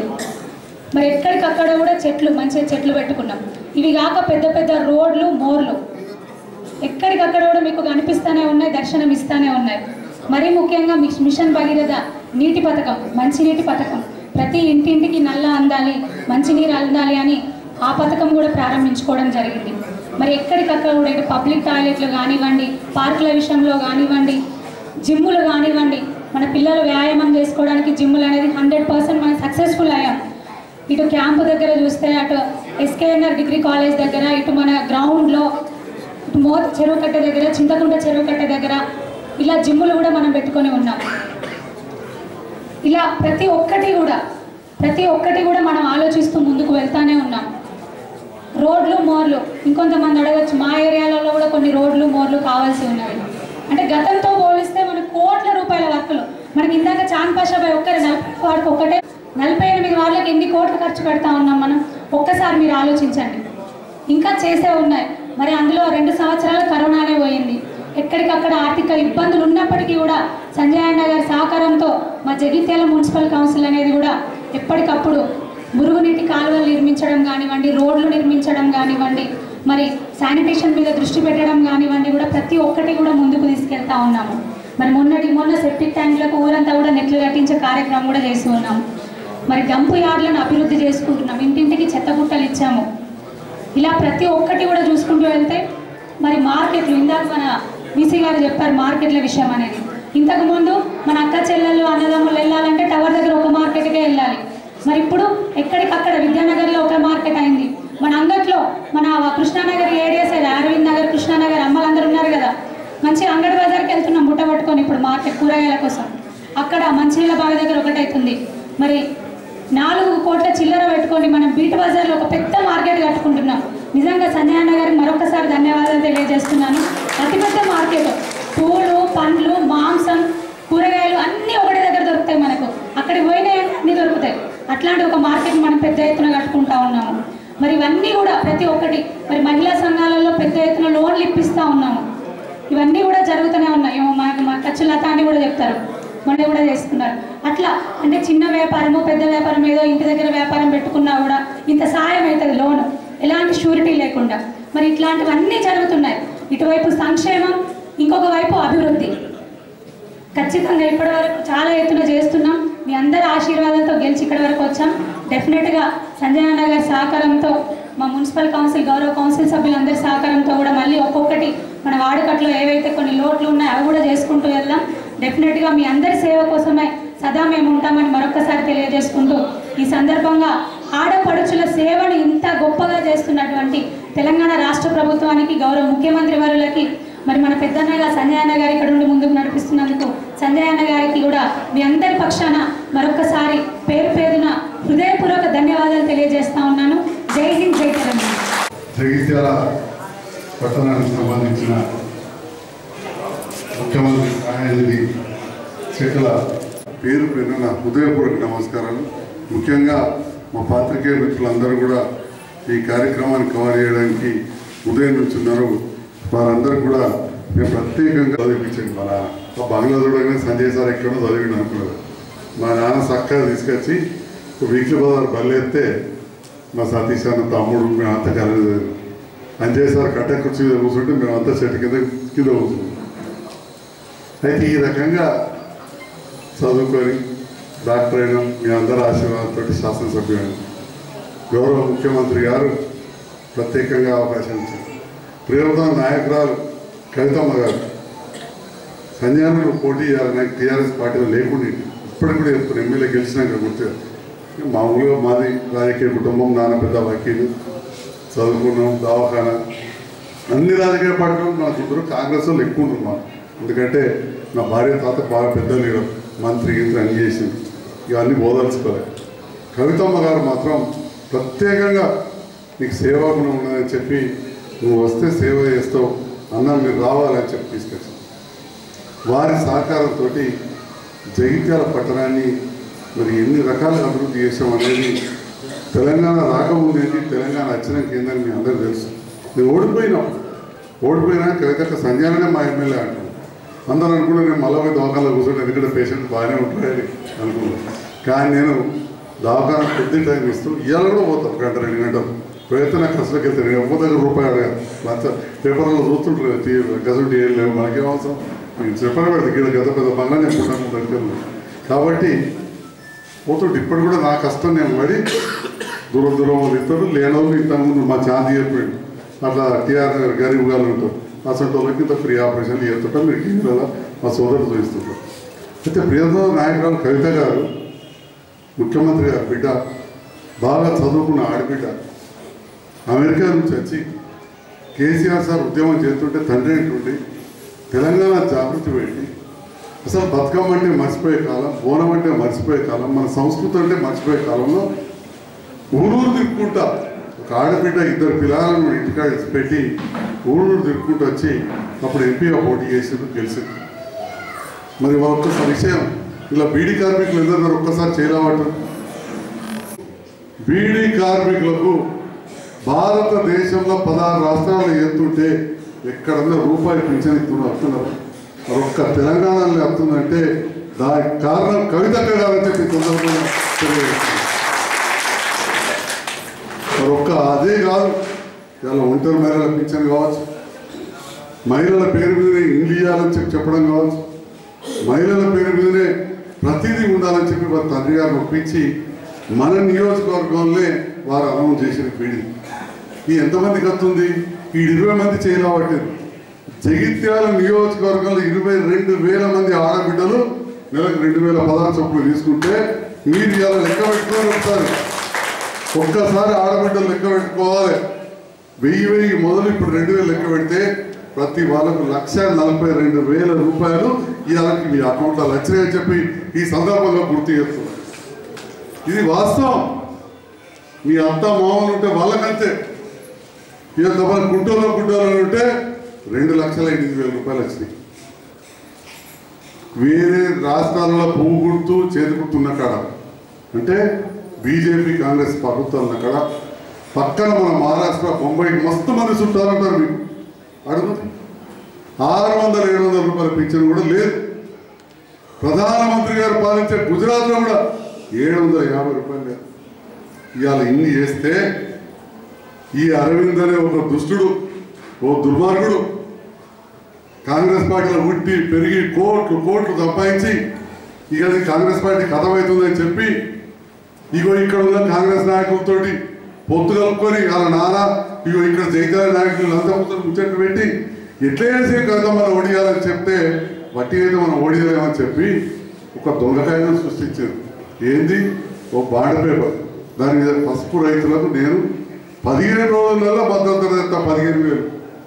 మరి ఎక్కడికక్కడ కూడా చెట్లు మంచిగా చెట్లు పెట్టుకున్నాం. ఇవి కాక పెద్ద పెద్ద రోడ్లు మోర్లు ఎక్కడికక్కడ కూడా మీకు కనిపిస్తూనే ఉన్నాయి, దర్శనం ఇస్తూనే ఉన్నాయి. మరీ ముఖ్యంగా మిషన్ భగీరథ నీటి పథకం, మంచినీటి పథకం, ప్రతి ఇంటింటికి నల్ల అందాలి మంచినీరు అందాలి అని ఆ పథకం కూడా ప్రారంభించుకోవడం జరిగింది. మరి ఎక్కడికక్కడ కూడా ఇటు పబ్లిక్ టాయిలెట్లు కానివ్వండి, పార్కుల విషయంలో కానివ్వండి, జిమ్ములు కానివ్వండి, మన పిల్లలు వ్యాయామం చేసుకోవడానికి జిమ్ములు అనేది హండ్రెడ్ పర్సెంట్ మనం సక్సెస్ఫుల్ అయ్యాం. ఇటు క్యాంపు దగ్గర చూస్తే అటు ఎస్కేఎన్ఆర్ డిగ్రీ కాలేజ్ దగ్గర, ఇటు మన గ్రౌండ్లో, ఇటు మోత చెరువు కట్ట దగ్గర, చింతకుంట చెరువు కట్ట దగ్గర ఇలా జిమ్ములు కూడా మనం పెట్టుకొని ఉన్నాం. ఇలా ప్రతి ఒక్కటి కూడా ప్రతి ఒక్కటి కూడా మనం ఆలోచిస్తూ ముందుకు వెళ్తానే ఉన్నాం. రోడ్లు మోర్లు ఇంకొంతమంది అడగచ్చు, మా ఏరియాలలో కూడా కొన్ని రోడ్లు మోర్లు కావాల్సి ఉన్నవి. అంటే గతంతో పోలిస్తే మనకు కోట్ల రూపాయల వర్కులు, మనకి ఇందాక చాంద్ పాషాబాయ్ ఒక్కరి నలభై వాడికి ఒక్కటే నలభై ఎనిమిది వాళ్ళకి ఎన్ని కోట్లు ఖర్చు పెడతా ఉన్నాం మనం, ఒక్కసారి మీరు ఆలోచించండి. ఇంకా చేసే ఉన్నాయి. మరి అందులో రెండు సంవత్సరాలు కరోనానే పోయింది. ఎక్కడికక్కడ ఆర్థిక ఇబ్బందులు ఉన్నప్పటికీ కూడా సంజయ్ అన్న గారి సహకారంతో మా జగిత్యాల మున్సిపల్ కౌన్సిల్ అనేది కూడా ఎప్పటికప్పుడు మురుగునీటి కాలువలు నిర్మించడం కానివ్వండి, రోడ్లు నిర్మించడం కానివ్వండి, మరి శానిటేషన్ మీద దృష్టి పెట్టడం కానివ్వండి కూడా ప్రతి ఒక్కటి కూడా ముందుకు తీసుకెళ్తా ఉన్నాము. మరి మొన్నటి మొన్న సెప్టిక్ ట్యాంకులకు ఊరంతా కూడా నెట్లు కట్టించే కార్యక్రమం కూడా చేస్తూ ఉన్నాము. మరి డంపు యార్డులను అభివృద్ధి చేసుకుంటున్నాం, ఇంటింటికి చెత్త బుట్టలు ఇచ్చాము. ఇలా ప్రతి ఒక్కటి కూడా చూసుకుంటూ వెళ్తే మరి మార్కెట్లు, ఇందాక మన బీసీ గారు చెప్పారు మార్కెట్ల విషయం అనేది. ఇంతకుముందు మన అక్క చెల్లెళ్ళు అన్నదమ్ములు వెళ్ళాలంటే టవర్ దగ్గర ఒక మార్కెట్కే వెళ్ళాలి. మరి ఇప్పుడు ఎక్కడికక్కడ విద్యానగర్లో ఒక మార్కెట్ అయింది, మన అంగట్లో మన కృష్ణానగర్ ఏరియాస్ అరవింద్ నగర్ కృష్ణానగర్ అమ్మలందరూ ఉన్నారు కదా, మంచి అంగడి బజార్కి వెళ్తున్నాం బుట్ట పట్టుకొని ఇప్పుడు మార్కెట్ కూరగాయల కోసం. అక్కడ మంచినీళ్ళ బావి దగ్గర ఒకటవుతుంది. మరి నాలుగు కోట్ల చిల్లర పెట్టుకొని మనం బీట్ బజార్లో ఒక పెద్ద మార్కెట్ కట్టుకుంటున్నాం. నిజంగా సంజయ్ అన్న గారికి మరొకసారి ధన్యవాదాలు తెలియజేస్తున్నాను. అతిపెద్ద మార్కెట్, పూలు పండ్లు మాంసం కూరగాయలు అన్నీ ఒకటి దగ్గర దొరుకుతాయి మనకు. అక్కడికి పోయినా అన్నీ దొరుకుతాయి. అట్లాంటి ఒక మార్కెట్ మనం పెద్ద ఎత్తున కట్టుకుంటా ఉన్నాము. మరి ఇవన్నీ కూడా ప్రతి ఒక్కటి మరి మహిళా సంఘాలలో పెద్ద ఎత్తున లోన్లు ఇప్పిస్తూ ఉన్నాము. ఇవన్నీ కూడా జరుగుతూనే ఉన్నాయి. మనకు మా ఖర్చులత అని కూడా చెప్తారు, మొన్న కూడా చేస్తున్నారు. అట్లా అంటే చిన్న వ్యాపారము పెద్ద వ్యాపారం ఏదో ఇంటి దగ్గర వ్యాపారం పెట్టుకున్నా కూడా ఇంత సాయం అవుతుంది లోను, ఎలాంటి షూరిటీ లేకుండా. మరి ఇట్లాంటివన్నీ జరుగుతున్నాయి. ఇటువైపు సంక్షేమం, ఇంకొక వైపు అభివృద్ధి. ఖచ్చితంగా ఇప్పటి వరకు చాలా ఎత్తున చేస్తున్నాం. మీ అందరి ఆశీర్వాదంతో గెలిచి ఇక్కడి వరకు వచ్చాం. డెఫినెట్గా సంజయ్ అన్న గారి సహకారంతో, మా మున్సిపల్ కౌన్సిల్ గౌరవ కౌన్సిల్ సభ్యులందరి సహకారంతో కూడా మళ్ళీ ఒక్కొక్కటి మన వాడుకట్లో ఏవైతే కొన్ని లోట్లు ఉన్నాయో అవి కూడా చేసుకుంటూ వెళ్దాం. డెఫినెట్గా మీ అందరి సేవ కోసమే సదా మేము ఉంటామని మరొకసారి తెలియజేసుకుంటూ, ఈ సందర్భంగా ఆడపడుచుల సేవను ఇంత గొప్పగా చేస్తున్నటువంటి తెలంగాణ రాష్ట్ర ప్రభుత్వానికి, గౌరవ ముఖ్యమంత్రి వారులకి, మరి మన పెద్దన్నగా సంజయ్ అన్న గారు ఇక్కడ నుండి ముందుకు నడిపిస్తున్నందుకు సంజయ్ అన్న గారికి కూడా మీ అందరి పక్షాన మరొకసారి పేరు పేరున హృదయపూర్వక ధన్యవాదాలు తెలియజేస్తా ఉన్నాను. జై హింద్, జై తెలంగాణ. జగిత్యాల పట్టణానికి సంబంధించిన ముఖ్యమంత్రి సహాయనిధి చెట్ల పేరు పేరున హృదయపూర్వక నమస్కారాలు. ముఖ్యంగా మా పాత్రికేయ మిత్రులందరూ కూడా ఈ కార్యక్రమాన్ని కవర్ చేయడానికి ఉదయం నుంచి ఉన్నారు. వారందరూ కూడా మేము ప్రత్యేకంగా చదివించండి. మా నాన్న బంగ్లా చూడగానే సంజయ్ సార్ ఎక్కడో చదివిండి అనుకున్నారు. మా నాన్న చక్కగా తీసుకొచ్చి వీక్లీ బజార్ బయలుదేరితే మా సతీష్ అన్న తమ్ముడు మేము అంతా కలిసి చదివాం. సంజయ్ సార్ కట్ట కుర్చీ మీద కూర్చుంటే మేమంతా చెట్టు కింద కింద కూర్చున్నాం. అయితే ఈ రకంగా చదువుకొని డాక్టర్ అయినా మీ అందరి ఆశీర్వాదంతో శాసనసభ్యులు గౌరవ ముఖ్యమంత్రి గారు ప్రత్యేకంగా అవకాశం ఇచ్చారు. ప్రియవత నాయకురాలు కవితమ్మ గారు సంజయాన్ని పోటీ చేయాలి, నాకు టీఆర్ఎస్ పార్టీలో లేకుండా ఇప్పటికి కూడా చెప్తున్నారు. ఎమ్మెల్యే గెలిచినాక గుర్తు మామూలుగా మాది రాజకీయ కుటుంబం, నాన్న పెద్ద వకీలు, చదువుకున్నాం, దవాఖానా, అన్ని రాజకీయ పార్టీలు నా చుట్టూ కాంగ్రెస్ వాళ్ళు ఎక్కువ ఉంటున్నాం. ఎందుకంటే నా భార్య తాత బాగా పెద్ద లీడర్, మంత్రి గింత్రి అన్ని చేసింది, ఇవన్నీ బోదలుచుకోలేదు. కవితమ్మ గారు మాత్రం ప్రత్యేకంగా నీకు సేవాగుణం ఉన్నదని చెప్పి నువ్వు వస్తే సేవ చేస్తావు అన్న, మీరు రావాలని చెప్పి తీసుకొచ్చాను. వారి సహకారంతో జగిత్యాల పట్టణాన్ని మరి ఎన్ని రకాల అభివృద్ధి చేసాం అనేది తెలంగాణ రాకముందేంటి, తెలంగాణ వచ్చినాక ఏందని మీ అందరూ తెలుసు. నేను ఓడిపోయినాం, ఓడిపోయినా కవితక్క సంజయాలనే మా ఎమ్మెల్యే అంటాను. అందరూ అనుకుంటే నేను మళ్ళీ పోయి దవాఖానలో కూర్చొని ఎందుకంటే పేషెంట్ బాగానే ఉంటాయని అనుకున్నాను. కానీ నేను దవాఖాన పెద్ద టైం ఇస్తూ ఇవాళ కూడా పోతాను, గంట రెండు గంటలు పోతే నాకు అసలుకి వెళ్తాను. నేను ఒక్క దగ్గర రూపాయి అడగాను. లక్ష పేపర్లో చూస్తుంటారు, గజెట్ ఏం లేవు, మనకేం అవసరం, నేను చెప్పని పెడతాను. ఇక్కడ గత పెద్ద బంగ్లా నేను పుట్టాను దగ్గరలో కాబట్టి పోతుంటే ఇప్పుడు కూడా నా కష్టం నేను పడి దూరం దూరం వాళ్ళు ఇస్తారు, లేని వాళ్ళు ఇంతకుముందు మా చాందీ చెప్పాడు అట్లా టీఆర్ గరీబ్ గారు ఉంటారు. అసలు వాళ్ళకి ఇంత ఫ్రీ ఆపరేషన్లు చేస్తుంటాం, మీరు టీవీలలో మా సోదరులు చూపిస్తుంటారు. అయితే ప్రియతమ నాయకురాలు కవిత గారు ముఖ్యమంత్రి గారు బిడ్డ, బాగా చదువుకున్న ఆడబిడ్డ, అమెరికా నుంచి వచ్చి కేసీఆర్ సార్ ఉద్యమం చేస్తుంటే తండ్రి ఏంటుండి తెలంగాణ జాగృతి పెట్టి అసలు బతుకమ్మ అంటే మర్చిపోయే కాలం, బోనం అంటే మర్చిపోయే కాలం, మన సంస్కృతి అంటే మర్చిపోయే కాలంలో ఊరూరు తిరుక్కుంటా ఒక ఆడబిడ్డ ఇద్దరు పిల్లలను ఇంటికాడ పెట్టి ఊరూరు తిరుక్కుంటూ వచ్చి అప్పుడు ఎంపీగా పోటీ చేసింది, గెలిచింది. మరి ఒక్కసారి విషయం ఇలా బీడీ కార్మికులు ఎందుకు ఒక్కసారి చేయలేవాటు. బీడీ కార్మికులకు భారతదేశంలో పదహారు రాష్ట్రాలు ఎత్తుంటే ఎక్కడన్నా రూపాయి పింఛన్ ఇస్తున్నారు వస్తున్నారు, మరి ఒక్క తెలంగాణలో వస్తుందంటే దానికి కారణం కవితక్క గారని చెప్పి తొందరగా తెలియజేస్తుంది. మరి ఒక్క అదే కాదు, ఇలా ఒంటరి మహిళల పింఛన్ కావచ్చు, మహిళల పేరు మీదనే ఇండ్లు ఇవ్వాలని చెప్పి చెప్పడం కావచ్చు, మహిళల పేరు మీదనే ప్రతిదీ ఉండాలని చెప్పి వారి తండ్రి గారిని ఒప్పించి మన నియోజకవర్గంలో వారు అనౌన్స్ చేసిన పీడి ఈ ఎంతమందికి వస్తుంది, ఈ ఇరవై మంది చేయలేబట్టేది. జగిత్యాల నియోజకవర్గంలో ఇరవై రెండు వేల మంది ఆడబిడ్డలు నెలకు రెండు వేల పదహారు చొప్పులు తీసుకుంటే మీరు ఇలా లెక్క పెట్టుకొని వస్తారు. ఒక్కసారి ఆడబిడ్డలు లెక్క పెట్టుకోవాలి. వెయ్యి వెయ్యి మొదలు ఇప్పుడు రెండు వేలు లెక్క పెడితే ప్రతి వాళ్ళకు లక్ష నలభై రెండు వేల రూపాయలు ఇవాళకి మీ అకౌంట్లో వచ్చినాయని చెప్పి ఈ సందర్భంగా గుర్తు చేస్తున్నారు. ఇది వాస్తవం. మీ అత్త మామూలు ఉంటే వాళ్ళకంతే. ఇక తప్పని గుంటూరులో గుంటూరులో ఉంటే రెండు లక్షల ఎనిమిది వేల రూపాయలు వచ్చినాయి. వేరే రాష్ట్రాలలో పువ్వు గుర్తు చేతి గుర్తున్న కాడ అంటే బీజేపీ కాంగ్రెస్ ప్రభుత్వాల కాడ పక్కన మన మహారాష్ట్ర బొంబాయికి మస్తు మంది చుట్టాలంటారు. మీకు అడుగుతుంది ఆరు వందల ఏడు వందల రూపాయల పింఛన్ కూడా లేదు. ప్రధానమంత్రి గారు పాలించే గుజరాత్లో కూడా ఏడు వందల యాభై రూపాయలు లేదు. ఇవాళ ఇన్ని చేస్తే ఈ అరవింద్ అనే ఒక దుష్టుడు, ఓ దుర్మార్గుడు కాంగ్రెస్ పార్టీలో ఉట్టి పెరిగి కోట్లు కోట్లు సంపాదించి ఇక కాంగ్రెస్ పార్టీ కథమవుతుందని చెప్పి ఇగో ఇక్కడ ఉన్న కాంగ్రెస్ నాయకులతోటి పొత్తు కలుపుకొని వాళ్ళ నాన్న ఇగో ఇక్కడ జైతాల నాయకులు అంతా ముచ్చట్లు పెట్టి ఎట్లయినా కదా మనం ఓడియాలని చెప్తే వట్టి అయితే మనం ఓడియలేమని చెప్పి ఒక దొంగకాయను సృష్టించారు. ఏంది? ఓ బాండ్ పేపర్, దాని మీద పసుపు రైతులకు నేను పదిహేను రోజులలో భద్రత తెస్తా, పదిహేను వేలు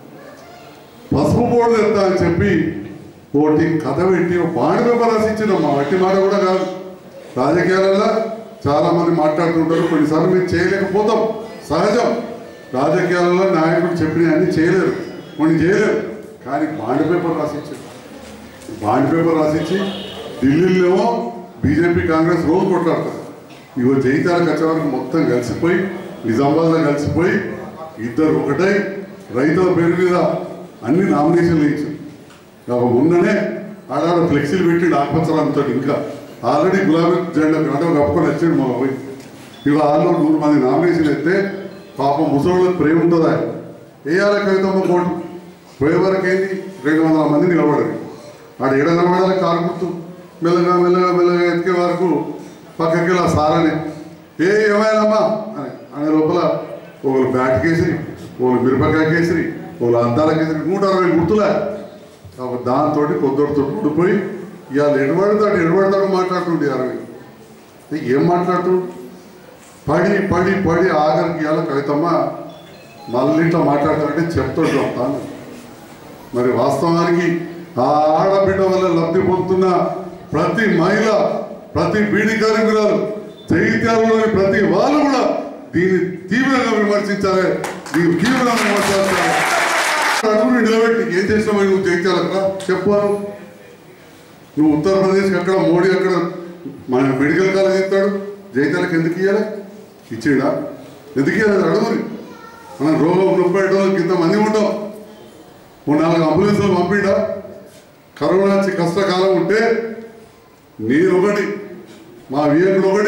పసుపు బోర్డు తెస్తా అని చెప్పి ఒకటి కథ పెట్టి ఒక బాండ్ పేపర్ రాసిచ్చింది. మా వట్టి మాట కూడా కాదు. రాజకీయాలలో చాలా మంది మాట్లాడుతుంటారు, కొన్నిసార్లు మీరు చేయలేకపోతాం, సహజం. రాజకీయాలలో నాయకుడు చెప్పిన అన్ని చేయలేరు, కొన్ని చేయలేరు. కానీ బాండ్ పేపర్ రాసిచ్చారు. బాండ్ పేపర్ రాసిచ్చి ఢిల్లీలో బీజేపీ కాంగ్రెస్ రోజు కొట్లాడతారు. ఇవో జైతాలకు వచ్చే వరకు మొత్తం కలిసిపోయి నిజామాబాద్లో కలిసిపోయి ఇద్దరు ఒకటై రైతుల పేరు మీద అన్ని నామినేషన్లు ఇచ్చారు. కాబట్టి మొన్ననే ఆడాడ ఫ్లెక్సీలు పెట్టి ఆకుపచ్చలంతో ఇంకా ఆల్రెడీ గులాబీ జెండా అంటే కప్పుకొని వచ్చాడు మా పోయి. ఇక ఆళ్ళు నూరు మంది నామినేషన్లు ఎత్తే పాపం ముసలిళ్ళకి ప్రేమ ఉంటుందా వేయాలి కవితమ్మ కోటు పోయే వరకు ఏంటి రెండు వందల మంది నిలబడరు. ఆడ ఏడ నిలబడాలి కారు గుర్తు మెల్లగా మెల్లగా మెల్లగా ఎత్తికే వరకు పక్కకి వెళ్ళి సారని ఏ ఏమైనామ్మా అని అనే లోపల ఒకరు బ్యాట్ కేసరి, ఒకరు మిరపకాయ కేసరి, ఒకరు అద్దాల కేసరి, నూట అరవై గుర్తులే. కాబట్టి దాంతో కొద్దితో కూడిపోయి ఇవాళ ఎడబడతాడు ఎడబడతాడు మాట్లాడుతుండే అరవై ఏం మాట్లాడుతూ పడి పడి పడి ఆఖరికి ఇవాళ కవితమ్మ మళ్ళీ ఇట్లా మాట్లాడతాడంటే చెప్తాడు తాను. మరి వాస్తవానికి ఆ ఆడబిడ్డ వల్ల లబ్ధి పొందుతున్న ప్రతి మహిళ, ప్రతి బీడీ కార్మికురాలు, జైత్యాలలోని ప్రతి వాళ్ళు కూడా దీన్ని తీవ్రంగా విమర్శించాలి, దీన్ని తీవ్రంగా విమర్శించాలి. అడుగుని నిలబెట్టి ఏం చేసినావు నువ్వు జైత్యాలక్కడ చెప్పాను. నువ్వు ఉత్తరప్రదేశ్కి అక్కడ మోడీ అక్కడ మన మెడికల్ కాలేజ్ ఇస్తాడు, జైత్యాలకు ఎందుకు ఇవ్వాలి? ఇచ్చేడా? ఎందుకు ఇవ్వాలి? అడుగుని. మనం రోగం ముప్పై రోజులకి ఇంతమంది ఉంటాం, మూడు నాలుగు అంబులెన్స్లు పంపిడా? కరోనా వచ్చి కష్టకాలం ఉంటే నేను ఒకటి, మా వీరుడు ఒకటి,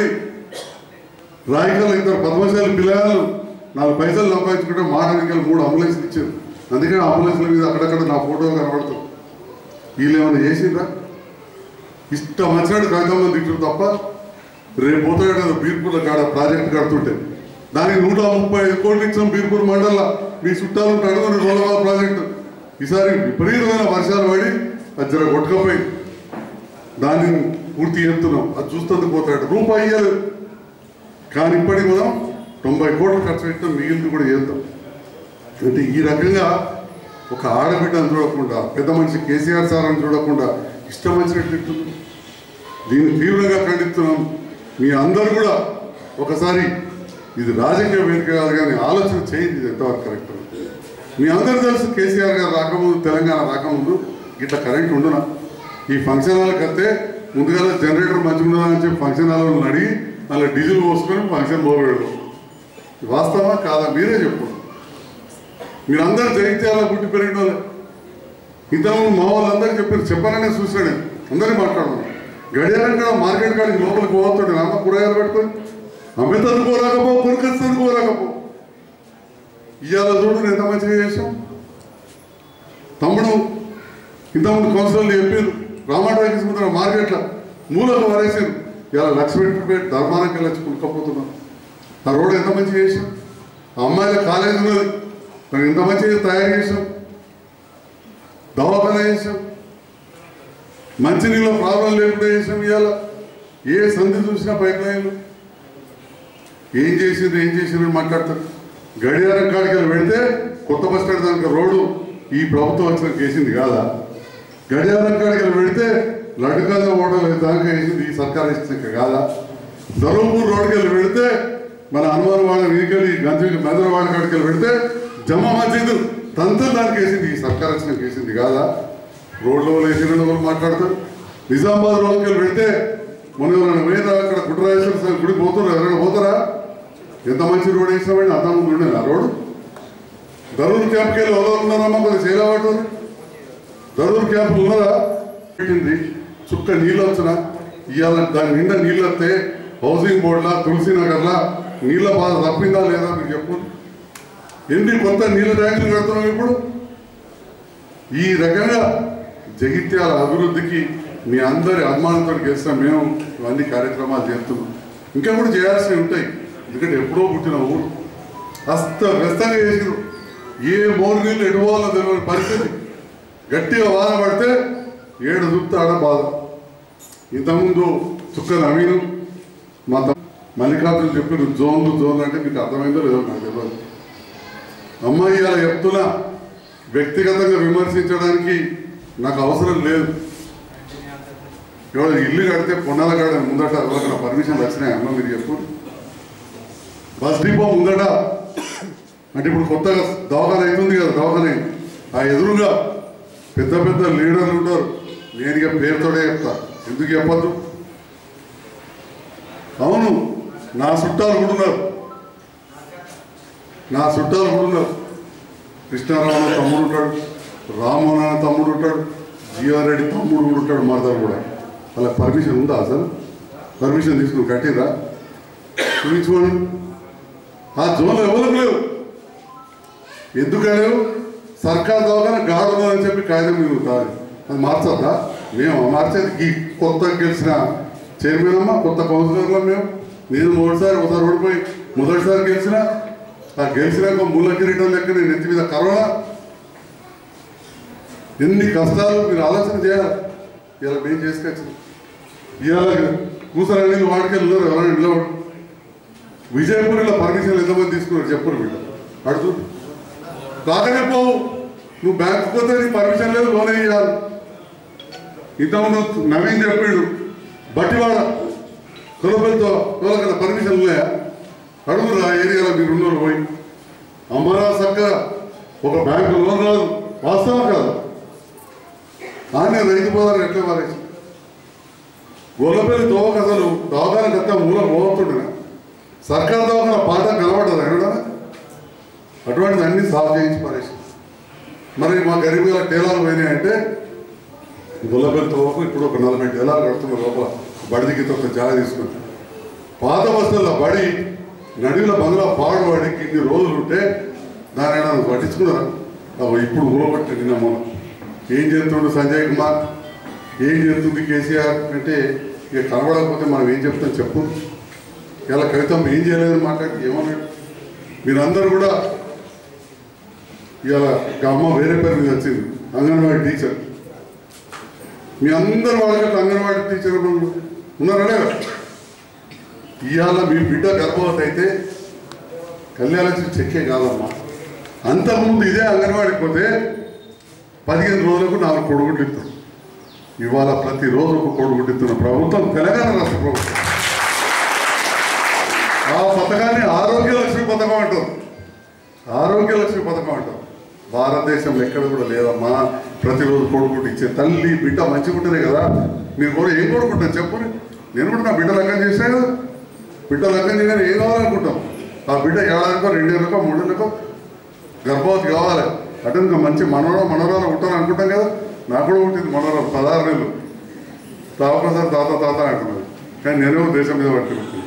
రాయికల్ ఇద్దరు పద్మశాలి పిల్లలు నాలుగు పైసలు సంపాదించుకుంటే మాట వెనకాల మూడు అంబులెన్స్లు ఇచ్చారు. అందుకని అంబులెన్స్ల మీద అక్కడక్కడ నా ఫోటో కనబడుతుంది. వీళ్ళు ఏమైనా చేసిండ్రా? ఇష్టం వచ్చినట్టు కవితమ్మ తింటారు తప్ప రేపు పోతాడు కదా బీర్పూర్ల కాడ ప్రాజెక్ట్ కడుతుంటే దానికి నూట ముప్పై ఐదు కోట్లు ఇచ్చాం. బీర్పూర్ మండల మీ చుట్టాలు అడుగుని రోలవాల్ ప్రాజెక్టు ఈసారి విపరీతమైన వర్షాలు పడి అది జర కొట్టుకపోయింది. దాన్ని పూర్తి చేస్తున్నాం. అది చూస్తుంది పోతాడు రూపాయి ఇయ్యలేదు. కానీ ఇప్పటికి మనం తొంభై కోట్లు ఖర్చు పెట్టినాం, మిగిలింది కూడా చేద్దాం. అంటే ఈ రకంగా ఒక ఆడబిడ్డను చూడకుండా, పెద్ద మనిషి కేసీఆర్ సార్ అని చూడకుండా ఇష్టం వచ్చినట్టు దీన్ని తీవ్రంగా ఖండిస్తున్నాం. మీ అందరూ కూడా ఒకసారి ఇది రాజకీయ వేదిక కాదు కానీ ఆలోచన చేయండి, ఇది ఎంతవరకు కరెక్ట్. మీ అందరూ తెలుసు కేసీఆర్ గారు రాకముందు, తెలంగాణ రాకముందు ఇట్లా కరెంట్ ఉండునా? ఈ ఫంక్షన్ హాల్కి వస్తే ముందుగా జనరేటర్ మంచిగా ఉండదా అని చెప్పి ఫంక్షన్ హాల్ అడిగి మళ్ళీ డీజిల్ పోసుకొని ఫంక్షన్ పోగలడు. వాస్తవా కాదా? మీరే చెప్పు. మీరందరూ జైత్యాల పుట్టి పెరిగిన వాళ్ళు. ఇంతకుముందు మా వాళ్ళందరికీ చెప్పారు, చెప్పాలనే చూసాడు, అందరినీ మాట్లాడమని. గడియారం కాడ మార్కెట్ కాడికి లోపలికి పోతుండే అమ్మ కూరగాయలు పెట్టుకొని అమ్మే తదుకోరాకపో, కొనుకొచ్చి తదుకోరాకపో. ఇవాళ చూడు ఎంత మంచిగా చేసాం. తమ్ముడు ఇంతకుముందు కౌన్సిలర్లు చెప్పారు, రామాటాకి ముందర మార్కెట్లో మూలకు వరేసారు. ఇలా లక్ష పెట్టి ధర్మానికి వెళ్ళి కొనుక్కపోతున్నాం. ఆ రోడ్ ఎంత మంచిగా చేసాం. ఆ అమ్మాయిల కాలేజ్ ఉన్నది, మనం ఎంత మంచిగా తయారు చేసాం. దవాఖానా చేసాం, మంచినీళ్ళ ప్రాబ్లం లేకుండా చేసాం. ఇవాళ ఏ సంధి చూసినా పైప్ లైన్లు. ఏం చేసిండ్రు ఏం చేసిండ్రు మాట్లాడతారు. గడియారం కాడికి వెళ్ళి పెడితే కొత్త బస్ స్టాండ్ దానికి రోడ్డు ఈ ప్రభుత్వం వచ్చిన చేసింది కాదా? గడియారం కాడికి వెళ్ళి పెడితే లడ్డుకాద ఓడలు దాకా వేసింది ఈ సర్కార్ ఇచ్చిన కాదా? ధర్మపూర్ రోడ్డుకి వెళ్ళి పెడితే మన హనుమాన్ వాడ వీకెళ్ళి గంజి మెదరవాడ కాడికి వెళ్ళి పెడితే జమ్మా మస్జిద్ తంత్రం దానికి వేసింది ఈ సర్కార్ వచ్చిన వేసింది కాదా? రోడ్ల వాళ్ళు వేసిన వాళ్ళు మాట్లాడతారు. నిజామాబాద్ రోడ్కి వెళ్ళి పెడితే మొన్న ఎవరైనా పోయినా అక్కడ కుట్రాజేశ్వర స్వామి గుడికి పోతారు, ఎవరైనా పోతారా? ఎంత మంచి రోడ్ వేసినామండి, అంత ముందు ఉండేది ఆ రోడ్డు. ధరూర్ క్యాంప్కి వెళ్ళి ఎవరు ఉన్నారమ్మా కొద్దిగా చేయలేవాడు. ధరూర్ క్యాంపులు ఉన్నారా? పెట్టింది చుక్క నీళ్ళు వచ్చిన ఇవాళ దాని నిండా నీళ్ళు వస్తే హౌసింగ్ బోర్డులా తులసీనగర్లా నీళ్ళ బాధ తప్పిందా లేదా మీరు చెప్పు. ఎన్ని కొత్త నీళ్ళ ట్యాంకులు కడుతున్నాం ఇప్పుడు. ఈ రకంగా జగిత్యాల అభివృద్ధికి మీ అందరి అభిమానంతో చేస్తాం మేము ఇవన్నీ కార్యక్రమాలు చేస్తున్నాం. ఇంకా కూడా చేయాల్సినవి ఉంటాయి, ఎందుకంటే ఎప్పుడో పుట్టిన ఊరు అస్త వ్యస్తంగా చేసిరు. ఏ మోరు నీళ్ళు ఎడుకోవాలో తెలియని పరిస్థితి. గట్టిగా వాన పడితే ఏడు చూపుతాడ బాధ. ఇంతకుముందు చుక్క నవీను మా మల్లికార్జున చెప్పిన జోన్లు జోన్లు అంటే మీకు అర్థమైందో లేదో నాకు తెలియదు. అమ్మాయి అలా చెప్తున్నా వ్యక్తిగతంగా విమర్శించడానికి నాకు అవసరం లేదు. ఎవరు ఇల్లు కడితే పొన్నాల కాడ ముందట ఎవరికైనా పర్మిషన్లు వచ్చినాయి అమ్మ మీరు చెప్పు. బస్ డిపో ముందట అంటే ఇప్పుడు కొత్తగా దవాఖాన అవుతుంది కదా, దవాఖాన ఆ ఎదురుగా పెద్ద పెద్ద లీడర్లు ఉంటారు. నేను ఇక పేరుతోనే చెప్తా, ఎందుకు చెప్పద్దు. అవును, నా చుట్టాలు కూడా ఉన్నారు, నా చుట్టాలు కూడా ఉన్నారు. కృష్ణారావు అనే తమ్ముడు ఉంటాడు, రామ్మోహన్ అనే తమ్ముడు ఉంటాడు, జీవారెడ్డి తమ్ముడు కూడా ఉంటాడు, మరదలు కూడా. వాళ్ళకి పర్మిషన్ ఉందా అసలు? పర్మిషన్ తీసుకుని కట్టిరా చూపించుకోండి. ఆ జోన్లు ఎవరికి లేవు. ఎందుకలేవు? సర్కార్ దవాఖాన గాడు అని చెప్పి కాగితం మిగులుతుంది. అది మార్చద్దా? మేము మార్చేది ఈ కొత్త గెలిచిన చైర్మన్ అమ్మ, కొత్త కౌన్సిలర్లో మేము. నేను మూడుసారి ఒకసారి ఓడిపోయి మొదటిసారి గెలిచిన. ఆ గెలిచినాక మూల కిరీటం లెక్క నేను నెత్తి మీద కరోనా. ఎన్ని కష్టాలు మీరు ఆలోచన చేయాలి. ఇలా మేము చేసుకొచ్చాం. ఇవాళ కూసరా నీళ్ళు వాడికెళ్ళి ఉన్నారు, ఎవరైనా నిలబడు. విజయపూర్లో పర్మిషన్లు ఎంతమంది తీసుకున్నారు చెప్పరు వీళ్ళు అడుగు. కాకనే పోవు, నువ్వు బ్యాంకు పోతే నీకు పర్మిషన్ లేదు, లోన్ వేయాలి. ఇంతకుముందు నవీన్ చెప్పాడు బట్టివాడ కులపల్లితో ఎవరికైనా పర్మిషన్ ఉన్నాయా అడుగురు. ఆ ఏరియాలో మీరు ఉన్నోళ్ళు పోయి అమరావతి చక్కగా ఒక బ్యాంకు లోన్ రాదు, వాస్తవం కాదు. ఆనే రైతు పోదారు ఎట్లా మారేసి గొల్లపల్లి తోవకు అసలు దవాఖాన కత్తా మూల పోతుండే సర్కార్ దవాఖాన పాట కనబడ్డది ఎక్కడా. అటువంటిది అన్ని సాల్వ్ చేయించి పరేసి. మరి మా గరీబుల టేలాలు పోయినాయంటే గొల్లపల్లి తోవకు ఇప్పుడు ఒక నలభై టేలాలు కడుతున్నారు లోపల. బడి దిగితే ఒక జాగ తీసుకుని పాత బస్సుల్లో బడి నడిలో బంగ్లా పాడు వాడికి ఇన్ని రోజులు ఉంటే దాని ఏడాది పట్టించుకున్నారా? ఇప్పుడు ఊరబట్టి నిన్న మొన్న ఏం చేస్తుండు సంజయ్ కుమార్, ఏం చేస్తుంది కేసీఆర్ అంటే ఇక కనబడకపోతే మనం ఏం చెప్తాం చెప్పు. ఇలా కవితం ఏం చేయలేదని మాట్లాడి ఏమన్నాడు. మీరందరూ కూడా ఇవాళ అమ్మ వేరే పేరు మీద వచ్చింది అంగన్వాడీ టీచర్. మీ అందరు వాళ్ళకంటే అంగన్వాడీ టీచర్ ఉన్నారా లేదా? ఇవాళ మీ బిడ్డ గర్భవతి అయితే కళ్యాణలక్ష్మి చెక్కే కాదమ్మా. అంతకుముందు ఇదే అంగన్వాడికి పోతే పదిహేను రోజులకు నాలుగు కొడుగుడ్లు ఇస్తారు. ఇవాళ ప్రతిరోజు ఒక కొడుగుడ్లు ఇస్తున్న ప్రభుత్వం తెలంగాణ రాష్ట్ర ప్రభుత్వం. ఆ పథకాన్ని ఆరోగ్య లక్ష్మి పథకం అంటారు. ఆరోగ్య లక్ష్మి పథకం అంటారు. భారతదేశంలో ఎక్కడ కూడా లేదమ్మా ప్రతిరోజు కొడుకుంటూ ఇచ్చే. తల్లి బిడ్డ మంచిగా ఉంటేనే కదా. మీరు కూడా ఏం కొడుకుంటాను చెప్పండి. నేను కూడా నా బిడ్డ లగ్గం చేసినా కదా. బిడ్డ లగ్గం చేయగానే ఏం కావాలనుకుంటాం. ఆ బిడ్డ ఏడాదికో రెండేళ్ళకో మూడేళ్ళకో గర్భవతి కావాలి. అంటే ఇంకా మంచి మనవరం మనవరాలు ఉంటాను అనుకుంటాం కదా. నాకు కూడా ఉంటుంది మనవరం పదహారు నెలలు. తాపసారి తాత తాత అంటున్నారు. కానీ నేనేమో దేశం మీద పట్టుకుంటుంది.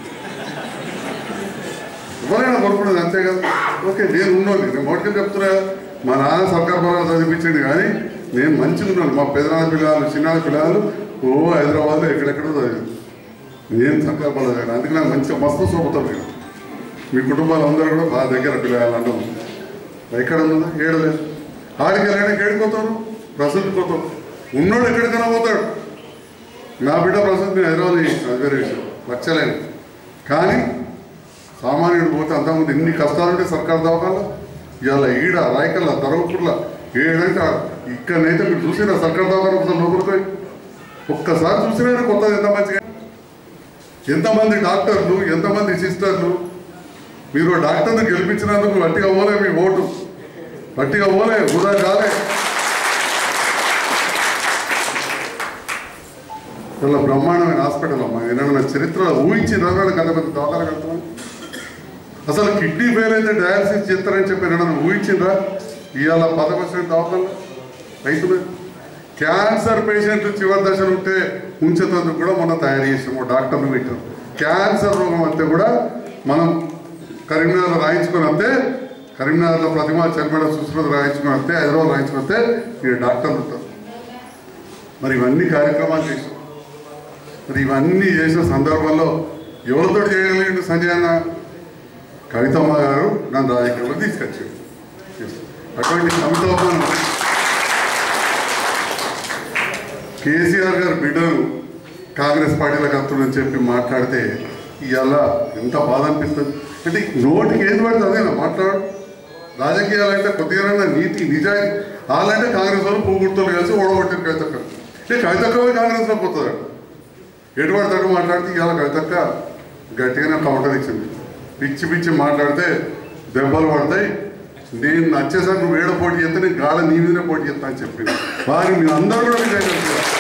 ఎవరైనా కొనుక్కునేది అంతే కదా. ఓకే నేను ఉన్నోళ్ళు, నేను మొదటికి చెప్తున్నా. మా నాన్న సర్కార్ పరంగా చదివించండి కానీ నేను మంచిగా ఉన్నాను. మా పెదనాన్న పిల్లలు చిన్నాన్న పిల్లలు ఓ హైదరాబాద్లో ఎక్కడెక్కడో చదివాను. నేను సర్కార్ పరంగా చదివాను. అందుకే నాకు మంచిగా మస్తు సోపుతాం. నేను మీ కుటుంబాలు అందరూ కూడా బాగా దగ్గర పిల్లలు అంటాము. ఎక్కడ ఉన్నదా ఏడలేదు. ఆడికి వెళ్ళడానికి ఏడిపోతారు, ప్రసిద్ధి పోతాం. ఉన్నోడు ఎక్కడికైనా పోతాడు. నా బిడ్డ ప్రసిద్ధి హైదరాబాద్ అది వేరే విషయం వచ్చలేను. కానీ సామాన్యుడు పోతే అంతకుముందు ఎన్ని కష్టాలు ఉంటే సర్కారు దవాఖానలో ఇవాళ ఈడ రాయకల్లా తరవకుర్ల ఏడంటే ఇక్కడనైతే మీరు చూసినా సర్కారు దవాఖాన ఒకసారి లోపలికి ఒక్కసారి చూసినా కొత్తది ఎంత మంచిగా ఎంతమంది డాక్టర్లు ఎంతమంది సిస్టర్లు మీరు డాక్టర్ని గెలిపించినందుకు వట్టిగా పోలే మీ ఓటు వట్టిగా పోలే వృధా కాలే చాలా బ్రహ్మాండమైన హాస్పిటల్ అమ్మా ఏదైనా చరిత్రలో ఊహించి రావడానికి అంత పెద్ద దవాఖాన కడతామని అసలు కిడ్నీ ఫెయిల్ అయితే డయాలసిస్ చేస్తారని చెప్పి ఏదైనా ఊహించిందా ఇవాళ పదకొండు దవాఖానలో రైతులు క్యాన్సర్ పేషెంట్లు చివరి దశలు ఉంటే ఉంచేందుకు కూడా మనం తయారు చేసాము డాక్టర్లు పెట్టాం క్యాన్సర్ రోగం అంతే కూడా మనం కరీంనగర్లో రాయించుకొని వస్తే కరీంనగర్లో ప్రతిమా చర్మడ సుశ్రుత రాయించుకొని వస్తే హైదరాబాద్ రాయించుకొని వస్తే మీరు డాక్టర్లు ఉంటారు మరి ఇవన్నీ కార్యక్రమాలు చేసాం మరి ఇవన్నీ చేసిన సందర్భంలో ఎవరితో చేయగలిగిండు సంజయ్ అన్న కవితమ్మ గారు నన్ను రాజకీయంలో తీసుకొచ్చారు అటువంటి కవితమ్మను కేసీఆర్ గారు బిడ్డను కాంగ్రెస్ పార్టీలకు వస్తుందని చెప్పి మాట్లాడితే ఇవాళ ఎంత బాధ అనిపిస్తుంది అంటే నోటికి ఏది పడితే అదేనా మాట్లాడు రాజకీయాలు అంటే కొద్దిగా నీతి నిజాయితీ వాళ్ళంటే కాంగ్రెస్ వాళ్ళు పూగుర్తులు కలిసి ఓడగొట్టిన కవితక్క అంటే కవితక్క కాంగ్రెస్లో పోతుంది ఎటువంటి తగ్గ మాట్లాడితే ఇవాళ కవితక్క గట్టిగానే కౌంటర్ ఇచ్చింది పిచ్చి పిచ్చి మాట్లాడితే దెబ్బలు పడతాయి నేను నచ్చేసరికి నువ్వు ఏడ పోటీ చేస్తే నేను గాఢ నీ మీదనే పోటీ చేస్తా అని చెప్పింది వారిని మీరు అందరూ కూడా విజయం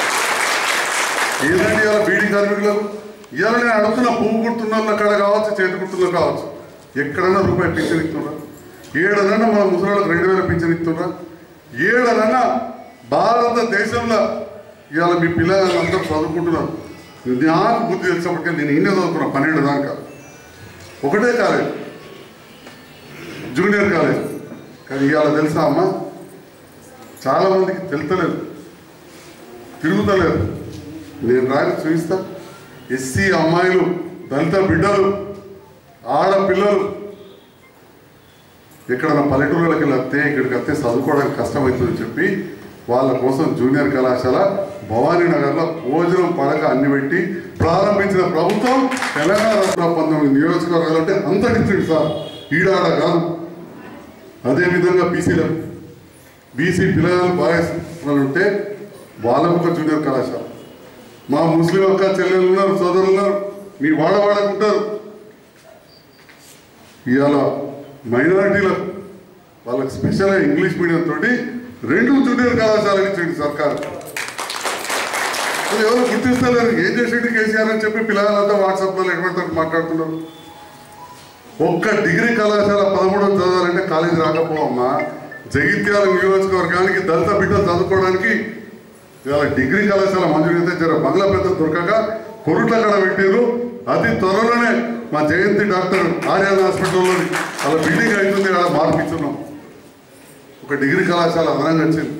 ఏదంటే ఇవాళ బీడీ కార్మికులకు ఇవాళ నేను అడుగుతున్నా పువ్వు కుడుతున్న అక్కడ కావచ్చు చేతి కుడుతున్నా కావచ్చు ఎక్కడన్నా రూపాయి పింఛన్ ఇస్తున్నా ఏడనన్నా మన ముసలాళ్ళకి రెండు వేల పింఛన్ ఇస్తున్నా ఏడనన్నా భారతదేశంలో ఇవాళ మీ పిల్లలు అందరూ చదువుకుంటున్నారు నాకు బుద్ధి తెలిసినప్పటికీ నేను ఇన్నే చదువుకున్నా పన్నెండు దాకా ఒకటే కాలేజ్ జూనియర్ కాలేజ్ కానీ ఇవాళ తెలుసా అమ్మ చాలామందికి తెలుతలేదు తిరుగుతలేదు నేను రాని చూపిస్తా ఎస్సీ అమ్మాయిలు దళిత బిడ్డలు ఆడపిల్లలు ఎక్కడన్నా పల్లెటూళ్ళకి వస్తే ఇక్కడికి వస్తే చదువుకోవడానికి కష్టమవుతుందని చెప్పి వాళ్ళ కోసం జూనియర్ కళాశాల భవానీ నగర్లో భోజనం పడక అన్ని పెట్టి ప్రారంభించిన ప్రభుత్వం తెలంగాణ రాష్ట్ర పంతొమ్మిది నియోజకవర్గాలు అంటే అంత డిస్ట్రిక్ట్ సార్ ఈడాడ కాదు అదేవిధంగా బీసీలో బీసీ పిల్లలు బాగా ఉంటే వాళ్ళకు ఒక జూనియర్ కళాశాల మా ముస్లిం అక్క చెల్లెలు ఉన్నారు సోదరులు ఉన్నారు మీ వాడవాడకుంటారు ఇవాళ మైనారిటీలకు వాళ్ళకి స్పెషల్గా ఇంగ్లీష్ మీడియం తోటి రెండు జూనియర్ కళాశాలలు ఇచ్చింది సర్కారు అది ఎవరు గుర్తిస్తలేరు ఏం చేసేది కేసీఆర్ అని చెప్పి పిల్లలంతా వాట్సాప్లో ఎటువంటి మాట్లాడుతున్నారు ఒక్క డిగ్రీ కళాశాల పదమూడవ చదవాలంటే కాలేజీ రాకపోవమ్మా జగిత్యాల నియోజకవర్గానికి దళిత బిడ్డలు చదువుకోవడానికి ఇవాళ డిగ్రీ కళాశాల మంజూరైతే జర బంగ్లా పెద్ద దొరకక కొరుట్ల కడ పెట్టారు అతి త్వరలోనే మా జయంతి డాక్టర్ ఆర్యాన్ హాస్పిటల్లో అలా బిల్డింగ్ అవుతుంది అలా మార్పించున్నాం ఒక డిగ్రీ కళాశాల అదనంగా వచ్చింది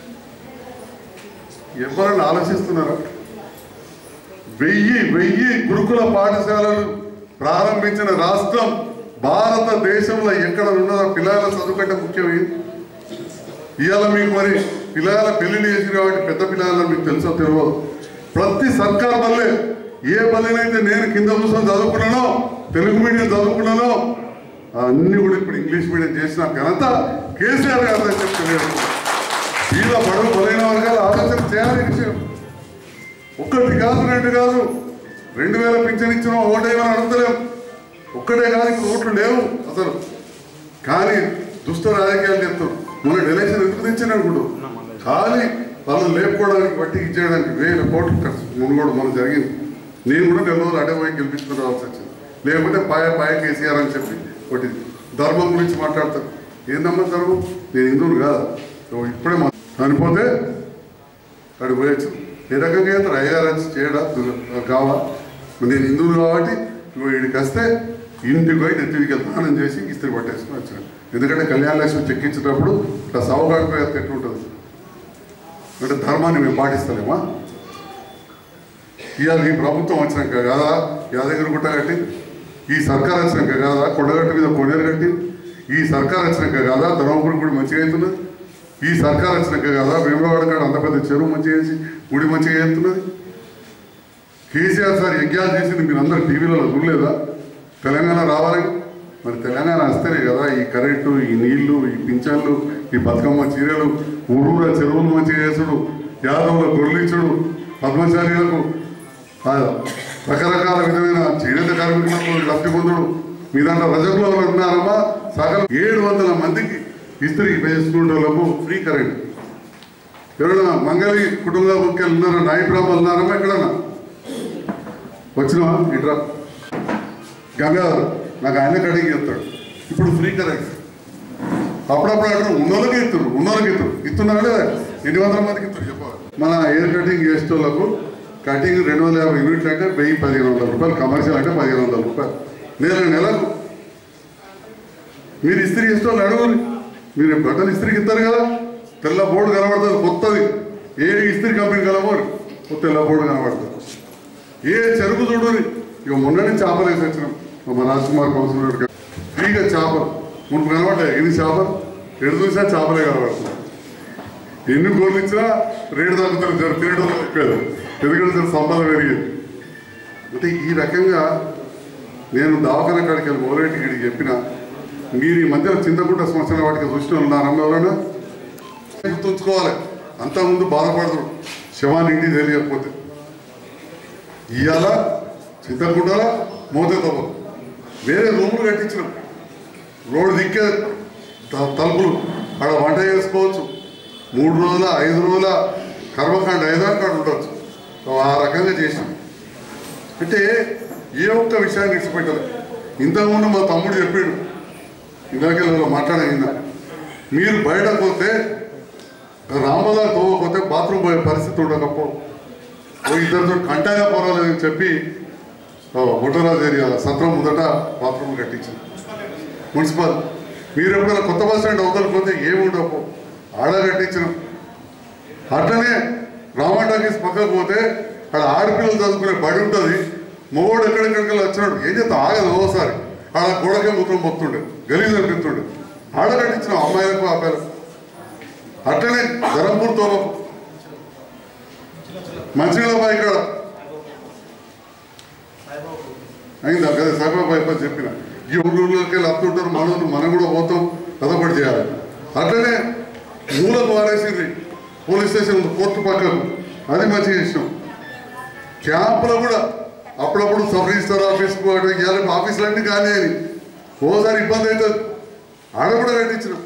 ఎవరైనా ఆలోచిస్తున్నారా వెయ్యి వెయ్యి గురుకుల పాఠశాలలు ప్రారంభించిన రాష్ట్రం భారతదేశంలో ఎక్కడ ఉన్నదో పిల్లల చదువు కంటే ముఖ్యమైంది ఇవాళ మీకు మరి పిల్లల పెళ్లిని చేసి కాబట్టి పెద్ద పిల్లల మీకు తెలుసో తెలియదు ప్రతి సర్కార్ వల్లే ఏ బల్లెనైతే నేను కింద కూర్చొని చదువుకున్నానో తెలుగు మీడియం చదువుకున్నానో అన్నీ కూడా ఇప్పుడు ఇంగ్లీష్ మీడియం చేసిన ఘనత కేసీఆర్ గారు అని చెప్తలేదు వీళ్ళ బడుగు బలైన వర్గాలు ఆలోచన చేయాలి విషయం ఒక్కటి కాదు రెండు కాదు రెండు వేల పింఛన్ ఇచ్చిన ఓటేమని అడుగుతలేము ఒక్కటే కాదు ఇప్పుడు ఓట్లు లేవు అసలు కానీ దుష్ట రాజకీయాలు చెప్తారు మన ఎలక్షన్ ఎందుకు తెచ్చాను అనుకుంటు ఖాళీ వాళ్ళు లేపుకోవడానికి బట్టి ఇచ్చేయడానికి వేల కోట్లు ఖర్చు ముందు కూడా మనం జరిగింది నేను కూడా నెల రోజులు అడే పోయి గెలిపించుకుని రావాల్సి వచ్చింది లేకపోతే పాయ పాయ కేసీఆర్ అని చెప్పి ఒకటి ధర్మం గురించి మాట్లాడతారు ఏందమ్మా ధర్మం నేను హిందువులు కాదా ఇప్పుడే మా చనిపోతే అక్కడికి పోయచ్చు ఏ రకంగా చేస్తారు అయ్యారు చేయడా కావా నేను హిందువులు కాబట్టి నువ్వు వీడికి వస్తే ఇంటికి పోయి నెత్తికి వెళ్తానని చేసి ఇస్త్రీ పట్టేసుకుని వచ్చాను ఎందుకంటే కళ్యాణ లక్ష్మి చెక్కించేటప్పుడు ఇట్లా సౌగాడిపోయి ఎట్లుంటుంది అంటే ధర్మాన్ని మేము పాటిస్తలేమా ఇవాళ ఈ ప్రభుత్వం వచ్చినాక కాదా యాదగిరి గుట్ట కట్టి ఈ సర్కార్ వచ్చినాక కాదా కొండగట్టు మీద కొండలు కట్టి ఈ సర్కార్ వచ్చినాక కాదా ధర్మపురి గుడి మంచిగా అవుతున్నది ఈ సర్కార్ వచ్చినాక కాదా వేమవాడ కాడ అంత పెద్ద చెరువు మంచిగా వేసి గుడి మంచిగా అవుతున్నది కేసీఆర్ సార్ యజ్ఞాలు చేసింది మీరు అందరూ టీవీలలో చూడలేదా తెలంగాణ రావాలి. మరి తెలంగాణ వస్తేనే కదా ఈ కరెంటు, ఈ నీళ్లు, ఈ పింఛన్లు, ఈ బతుకమ్మ చీరలు, ఊరూర చెరువులు మంచిగా చేసుడు, యాదవుల గొర్రెలిచ్చుడు, పద్మశాలీలకు రకరకాల విధమైన చేనేత కార్మికులకు లబ్ధి పొందుడు. మీ దాంట్లో రజకులు ఉన్నారమ్మా సగం ఏడు వందల మందికి ఇస్త్రీ వేసుకునే వాళ్ళకు ఫ్రీ కరెంట్. ఎవరైనా మంగళి కుటుంబాలకి ఉన్నారా? నాయి బ్రాహ్మణులు ఉన్నారమ్మా ఎక్కడన్నా? వచ్చినా ఇట్రా గంగాధర్ నాకు ఆయన కటింగ్ ఇస్తాడు. ఇప్పుడు ఫ్రీ కరెంట్. అప్పుడప్పుడు అక్కడ ఉన్నోళ్ళకి ఇస్తారు, ఉన్నోళ్ళకి ఇస్తారు ఇస్తున్నారు లేదా? ఎన్ని వందల మందికి ఇస్తారు చెప్పాలి. మన ఎయిర్ కటింగ్ చేసేటోళ్ళకు కటింగ్ రెండు వందల యాభై యూనిట్లు అంటే వెయ్యి పదిహేను వందల రూపాయలు, కమర్షియల్ అంటే పదిహేను వందల రూపాయలు నెల నెలకు. మీరు ఇస్త్రీ చేసేటోళ్ళు అడుగుని, మీరు బట్టలు ఇస్త్రీకి ఇస్తారు కదా, తెల్ల బోర్డు కనబడుతుంది కొత్తది. ఏ ఇస్త్రీ కంపెనీ కలబోడు తెల్ల బోర్డు కనబడుతుంది. ఏ చెరుకు చూడుని. ఇక మొన్నటి చేపలు వేసి వచ్చినాం మా రాజ్కుమార్ కౌన్సిలర్ గారు ఫ్రీగా చేపలు ముందు కనబడ్డాయి. ఎన్ని చేపలు ఎడు చూసినా చేపలే కనబడుతుంది. ఎన్ని గోళ్ళు ఇచ్చినా రేటు తగ్గుతారు జర తినడం చెప్పారు. ఎందుకంటే సంపద పెరిగింది. అంటే ఈ రకంగా నేను దవాఖాన కాడికి వెళ్ళి ఓలేటి గడికి చెప్పిన మీరు ఈ మధ్యలో చింతకుంట శ్మశాన వాటికి చూసిన ఉన్నారమ్మ ఎవరైనా గుర్తుంచుకోవాలి. అంతకుముందు బాధపడతాడు శవాన్ని ఇంటికి తెలియకపోతే. ఇవాళ చింతకుంటలో మోతే తప్ప వేరే రూములు కట్టించినాం. రోడ్డు దిక్కే తలుపులు అక్కడ వంట చేసుకోవచ్చు. మూడు రోజుల ఐదు రోజుల కర్మకాండ ఐదారు కాడ ఉండవచ్చు. ఆ రకంగా చేసినాం. అంటే ఏ ఒక్క విషయాన్ని విడిచిపెట్టలేదు. ఇంతకుముందు మా తమ్ముడు చెప్పాడు, ఇందాకెళ్ళ మాట్లాడిన మీరు బయట పోతే రామదా తోవకపోతే బాత్రూమ్ పోయే పరిస్థితి ఉండకపో ఇద్దరితో కంటైనా పర్వాలేదని చెప్పి బొట్టరాజు ఏరియాలో సత్రం ముందట బాత్రూమ్ కట్టించింది మున్సిపల్. మీరు ఎప్పుడైనా కొత్త బస్ స్టాండ్ అవతలిపోతే ఏముండపో ఆడ కట్టించినాం. అట్లనే రామా టాకీస్ పక్కకు పోతే అక్కడ ఆడపిల్లలు చదువుకునే బడి ఉంటుంది. మొగోడు ఎక్కడెక్కడికి వచ్చినాడు ఏం చేస్తాం ఆగదు. ఓసారి ఆడ గోడకే మూత్రం పోతుండే గలీజ్ అనిపిస్తుండే. ఆడ కట్టించినాం అమ్మాయిలకు అబ్బాయిలకు. అట్లనే ధరంపూర్ తోవ మంచినీళ్ళ బాయి ఇక్కడ అయిందా కదా సాయిబాబా అయిపోయి చెప్పిన ఈ ఊళ్ళోకి వెళ్ళి అత్తుంటారు మనోళ్ళు మనం కూడా పోతాం కథపడి చేయాలి. అట్లనే మూలకు వారేసింది పోలీస్ స్టేషన్ కోర్టు పక్కకు అది మంచిగా చేసినాం. క్యాంపులో కూడా అప్పుడప్పుడు సబ్ రిజిస్టర్ ఆఫీస్కు ఇవాళ ఆఫీసులన్నీ కానీ అని ఓసారి ఇబ్బంది అవుతుంది. ఆడ కూడా కట్టించినాం.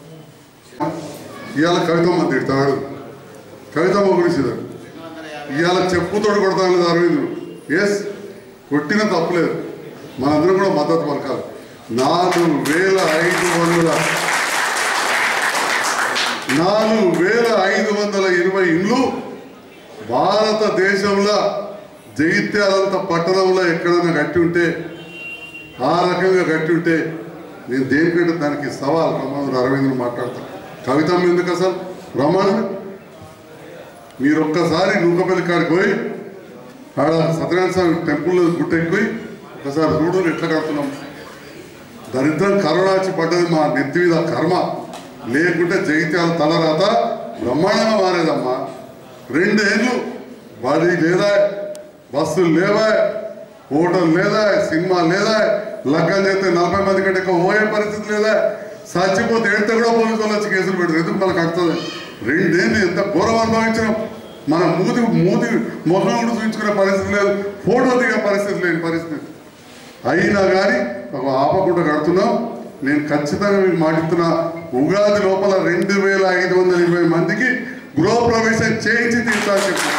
ఇవాళ కవితమ్మ తిడతాడు కవితమ్మ గురించి ఇవాళ చెప్పుతోడు కొడతాను అరవిందుడు. ఎస్ కొట్టిన తప్పులేదు. మనందరం కూడా మద్దతు పలకాలి. నాలుగు వేల ఐదు వందల నాలుగు వేల ఐదు వందల ఇరవై ఇండ్లు భారతదేశంలో జగిత్యాలంత పట్టణంలో ఎక్కడైనా కట్టి ఉంటే ఆ రకంగా కట్టి ఉంటే నేను దేనికంటే దానికి సవాల్ రమాను అరవింద్ను మాట్లాడతాను. కవితమ్మ ఎందుకు అసలు రమాను మీరు ఒక్కసారి నూకపల్లి కాడికి పోయి ఆడ సత్యనారాయణ స్వామి టెంపుల్లో గుట్టెక్కిపోయి ఒకసారి చూడు ఎట్లా కడుతున్నాం. దరిద్రం కరోనా వచ్చి పడ్డది మా నెత్తి మీద కర్మ. లేకుంటే జగిత్యాల తలరాత బ్రహ్మాండంగా మారేదమ్మా. రెండేళ్ళు బడి లేదా బస్సులు లేవా హోటల్ లేదా సినిమా లేదా లగ్గం చేస్తే నలభై మంది కంటే ఎక్కువ పోయే పరిస్థితి లేదా. చచ్చిపోతే ఎడితే కూడా పోలీసు వాళ్ళు వచ్చి కేసులు పెడతారు. ఎందుకు మనకు కడుతుంది. రెండేళ్ళు ఎంత ఘోరం అనుభవించినాం. మన మూతి మూతి ముఖం కూడా చూపించుకునే పరిస్థితి లేదు. ఫోటో దిగే పరిస్థితి లేని పరిస్థితి అయినా కానీ ఒక ఆపకుండా కడుతున్నాం. నేను ఖచ్చితంగా మీకు మాటిస్తున్నా ఉగాది లోపల రెండు వేల ఐదు వందల ఇరవై మందికి గృహప్రవేశం చేయించి తీర్చాలని చెప్పి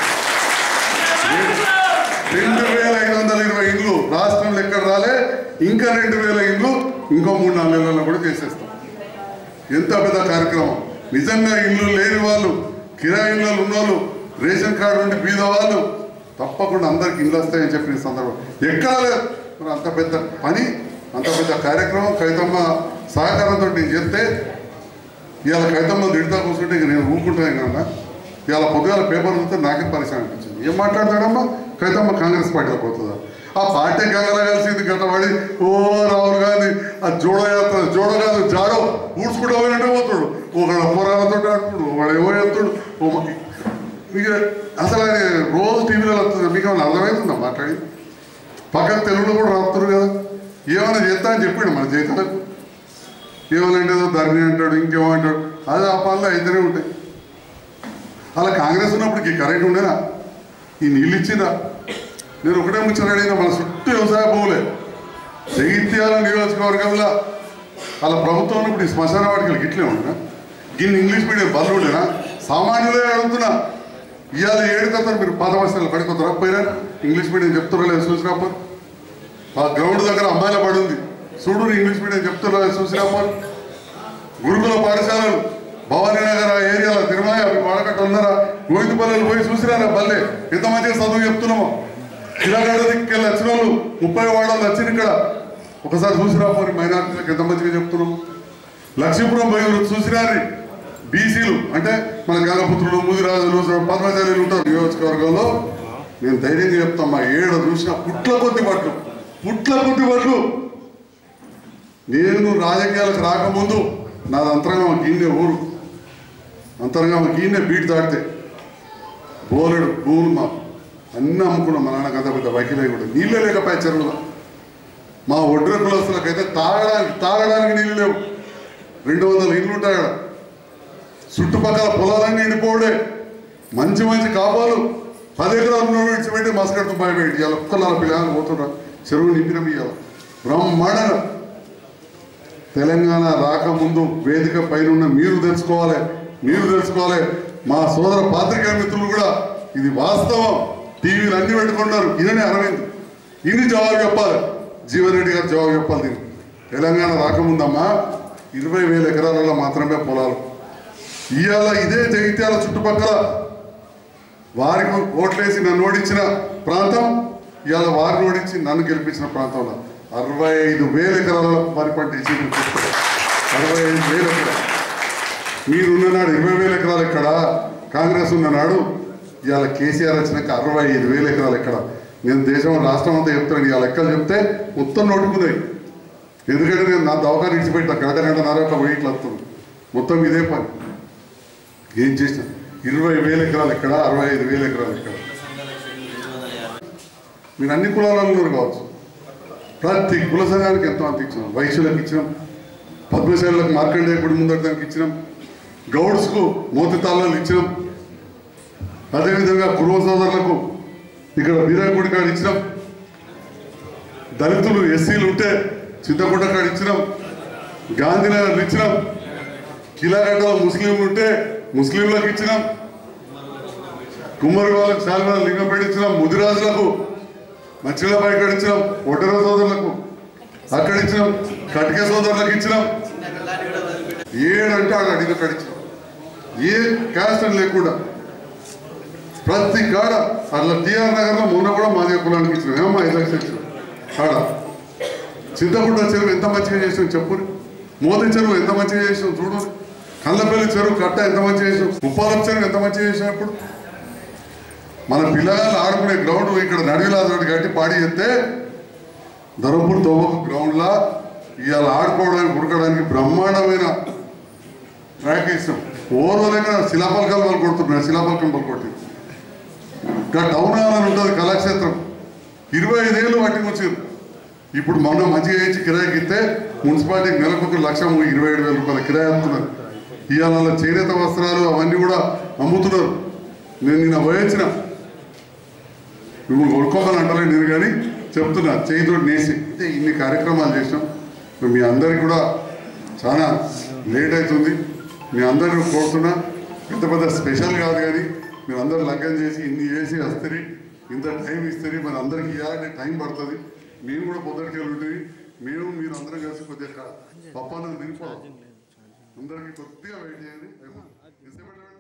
రెండు వేల ఐదు వందల ఇరవై ఇండ్లు రాష్ట్రంలో ఎక్కడ రాలే. ఇంకా రెండు వేల ఇండ్లు ఇంకో మూడు నాలుగు నెలల్లో కూడా చేసేస్తాం. ఎంత పెద్ద కార్యక్రమం. నిజంగా ఇల్లు లేని వాళ్ళు కిరాయి ఇళ్ళు ఉన్నోళ్ళు రేషన్ కార్డు నుండి బీద వాళ్ళు తప్పకుండా అందరికి ఇల్లు వస్తాయని చెప్పిన సందర్భం ఎక్కడ లేదు. మరి అంత పెద్ద పని అంత పెద్ద కార్యక్రమం కవితమ్మ సహకారంతో నేను చెప్తే ఇవాళ కవితమ్మ తిడతా కూర్చుంటే ఇక నేను ఊరుకుంటాను కన్నా. ఇవాళ పొద్దుగాల పేపర్ చూస్తే నాకే పరిచయం అనిపించింది. ఏం మాట్లాడతాడమ్మా కవితమ్మ కాంగ్రెస్ పార్టీలో పోతుందా? ఆ పార్టీ గంగల కలిసింది గతపడి ఓ రాహుల్ గాంధీ ఆ జోడో యాత్ర జోడో కాదు జాడో ఊడ్చుకుంటూ పోయినట్టే పోతాడు. ఒకళ్ళ పోరాలతో అంటుడు వాడు ఏమో చెప్తాడు. మీకు అసలు ఆయన రోజు టీవీలో వస్తుంది. మీకు ఏమైనా అర్థమవుతుందా మాట్లాడి? పక్కన తెలుగులో కూడా రాస్తున్నారు కదా. ఏమైనా చేస్తా అని చెప్పాడు మన చేతులకు. ఏమనంటే ధరణి అంటాడు, ఇంకేమో అంటాడు. అది ఆ పనులు అయితేనే ఉంటాయి. అలా కాంగ్రెస్ ఉన్నప్పుడు ఈ కరెంట్ ఉండేనా, ఈ నీళ్ళు ఇచ్చినా? నేను ఒకటే ముచ్చటడిగిన, మన చుట్టూ వ్యవసాయ భూములే. జగిత్యాల నియోజకవర్గంలో అలా ప్రభుత్వం ఉన్నప్పుడు ఈ శ్మశాన వాటికి ఇట్లే ఉండేనా? గిన్ని ఇంగ్లీష్ మీడియం బదులు ఉండేనా? సామాన్యులే అడుగుతున్నా. ఇవాళ ఏడుకొస్తారు మీరు పాత వర్షాలు పడిపోతారా? పోయినా ఇంగ్లీష్ మీడియం చెప్తారో లేదు చూసినప్పుడు. ఆ గ్రౌండ్ దగ్గర అమ్మాయిల పడి ఉంది, చూడు ఇంగ్లీష్ మీడియం చెప్తారో లేదు చూసినప్పుడు. గురుకుల పాఠశాలలు భవానీ నగర్ ఏరియాలో తిరుమల అవి వాడకట్ట ఉన్నారా? గోవిందపల్లెలు పోయి చూసిరారా? బల్లే ఎంత మంచిగా చదువు చెప్తున్నామో. కిలాగడ దిక్కెళ్ళి వచ్చిన వాళ్ళు ముప్పై వాడలు వచ్చిన ఇక్కడ ఒకసారి చూసిరా పోయి మైనార్టీలకు ఎంత మంచిగా చెప్తున్నాము. లక్ష్మీపురం పోయి చూసిరారి బీసీలు అంటే మన గంగపుత్రులు, ముదిరాజులు, పద్మచారులు ఉంటారు నియోజకవర్గంలో. నేను ధైర్యంగా చెప్తామా, ఏడు చూసిన పుట్ల కొద్ది పట్లు పుట్ల కొద్ది పట్లు. నేను రాజకీయాలకు రాకముందు నాది అంతరంగం గీనే ఊరు, అంతరంగం గీనే బీట్ దాటితే బోలెడు భూములు మాకు అన్నీ అమ్ముకున్నాం. మా నాన్నకు అంత పెద్ద వైకిలే కూడా నీళ్ళే లేకపోయా చెరువులో. మా ఒడ్ర కులస్తులకైతే తాగడానికి తాగడానికి నీళ్ళు లేవు. రెండు వందల ఇళ్ళు ఉంటాయి అక్కడ. చుట్టుపక్కల పొలాలన్నీ ఎండిపోవడే. మంచి మంచి కాపాలు పది ఎకరాలు విడిచిపెట్టి మసకడుతూ భయపెట్టి ఇవాళ ఒక్కలాల పిల్లలు పోతున్నా చెరువు నింపిన ఇవాళ బ్రహ్మాండంగా. తెలంగాణ రాకముందు వేదిక పైన మీరు తెలుసుకోవాలి, మీరు తెలుసుకోవాలి. మా సోదర పాత్రికేయ మిత్రులు కూడా ఇది వాస్తవం. టీవీలు అన్ని పెట్టుకున్నారు. ఈయననే అరవింద్ ఇన్ని జవాబు చెప్పాలి, జీవన్ రెడ్డి గారు జవాబు చెప్పాలి. దీన్ని తెలంగాణ రాకముందమ్మా ఇరవై వేల ఎకరాలలో మాత్రమే పొలాలు. ఇవాళ ఇదే జగిత్యాల చుట్టుపక్కల వారికి ఓట్లేసి నన్ను ఓడించిన ప్రాంతం, ఇవాళ వారిని ఓడించి నన్ను గెలిపించిన ప్రాంతంలో అరవై ఐదు వేల ఎకరాల వరి పంట ఇచ్చింది. అరవై ఐదు వేల ఎకరాలు. మీరున్న నాడు ఇరవై వేల ఎకరాలు ఎక్కడ? కాంగ్రెస్ ఉన్ననాడు ఇవాళ కేసీఆర్ వచ్చినాక అరవై ఐదు వేల ఎకరాలు ఎక్కడ? నేను దేశం రాష్ట్రం అంతా చెప్తాను. ఇవాళ లెక్కలు చెప్తే మొత్తం నోటుకున్నాయి. ఎందుకంటే నేను నా దవాఖాన ఇచ్చిపెట్టా గంట గంట నరక వెయిట్లు వస్తుంది. మొత్తం ఇదే పని. ఏం చేసిన ఇరవై వేల ఎకరాలు ఎక్కడ? అరవై ఐదు వేల ఎకరాలు ఎక్కడ? మీరు అన్ని కులాలలో ఉన్నారు కావచ్చు. ప్రతి కుల సంఘానికి ఎంతో అంత ఇచ్చినాం. వైశ్యులకు ఇచ్చినాం, పద్మశాలకు మార్కండేయకుడి ముందర దానికి ఇచ్చినాం, గౌడ్స్కు మోతి తాళాలు ఇచ్చినాం. అదేవిధంగా కురువ సోదరులకు ఇక్కడ బీరాగుడి కాడ ఇచ్చినాం. దళితులు ఎస్సీలు ఉంటే చింతకుంట కాడ ఇచ్చినాం, గాంధీనగర్ ఇచ్చినాం. కిలాగడ్డలో ముస్లింలు ఉంటే ముస్లింలకు ఇచ్చినాం. కుమ్మరి వాళ్ళకు శాల్వా లింగంపేట ఇచ్చినాం. ముదిరాజులకు మచ్చిలపై ఇక్కడ ఇచ్చినాం. ఒడ్డర సోదరులకు అక్కడ ఇచ్చినాం. కటిక సోదరులకు ఇచ్చినాం. ఏడంటే ఆడ అడిగి అక్కడ ఇచ్చినాం. ఏ క్యాస్ట్ అని లేకుండా ప్రతి కాడ అట్లా టీఆర్ నగర్లో మొన్న కూడా మాదే కులానికి ఇచ్చినాం. ఏమమ్మా ఐదు లక్షలు ఇచ్చినాం. కాడ చింతకుంట చెరువు ఎంత మంచిగా చేసినాం చెప్పు. మోతి చెరువు ఎంత మంచిగా చేసినాం చూడు. కళ్ళపల్లి చెరువు కట్ట ఎంత మంచిగా చేసినాం. ఉప్పాల చెరువు ఎంత మంచిగా చేసినాం. ఇప్పుడు మన పిల్లలు ఆడుకునే గ్రౌండ్ ఇక్కడ నడివిలాదోటి కట్టి పాడి చెప్తే ధర్మపూర్ తోవకు గ్రౌండ్లా ఇవాళ ఆడుకోవడానికి ఉడకడానికి బ్రహ్మాండమైన ట్రాక్ ఇస్తాం. ఓర్వలేక శిలాపలకాలు వాళ్ళు కొడుతున్నారు. శిలాపలకం వాళ్ళు కొట్టి ఇంకా టౌన్ హాల్ అని ఉంటుంది కళాక్షేత్రం. ఇరవై ఐదేళ్ళు వాటికి వచ్చారు. ఇప్పుడు మొన్న మంచిగా వేయించి కిరాయికి ఇస్తే మున్సిపాలిటీకి నెలకు ఒక లక్ష ఇరవై ఏడు వేల రూపాయల కిరాయి అమ్ముతున్నారు. ఇవాళ చేనేత వస్త్రాలు అవన్నీ కూడా అమ్ముతున్నారు. నేను నిన్న పోయించిన మిమ్మల్ని కొనుక్కోమని అంటలే నేను, కానీ చెప్తున్నా చేయితో నేసి అంటే ఇన్ని కార్యక్రమాలు చేసినాం. మీ అందరికి కూడా చాలా లేట్ అవుతుంది. మీ అందరిని కోరుతున్నా, పెద్ద పెద్ద స్పెషల్ కాదు కానీ మీరు అందరూ లగ్గం చేసి ఇన్ని చేసి వస్తుంది, ఇంత టైం ఇస్తుంది. మరి అందరికి ఇవ్వాలంటే టైం పడుతుంది. మేము కూడా పొద్దుటికి ఉంటుంది. మేము మీరు అందరం కలిసి కొద్దిగా పప్పాన్ని తినిపోవాలి. అందరికీ కొద్దిగా వెయిట్ చేయండి.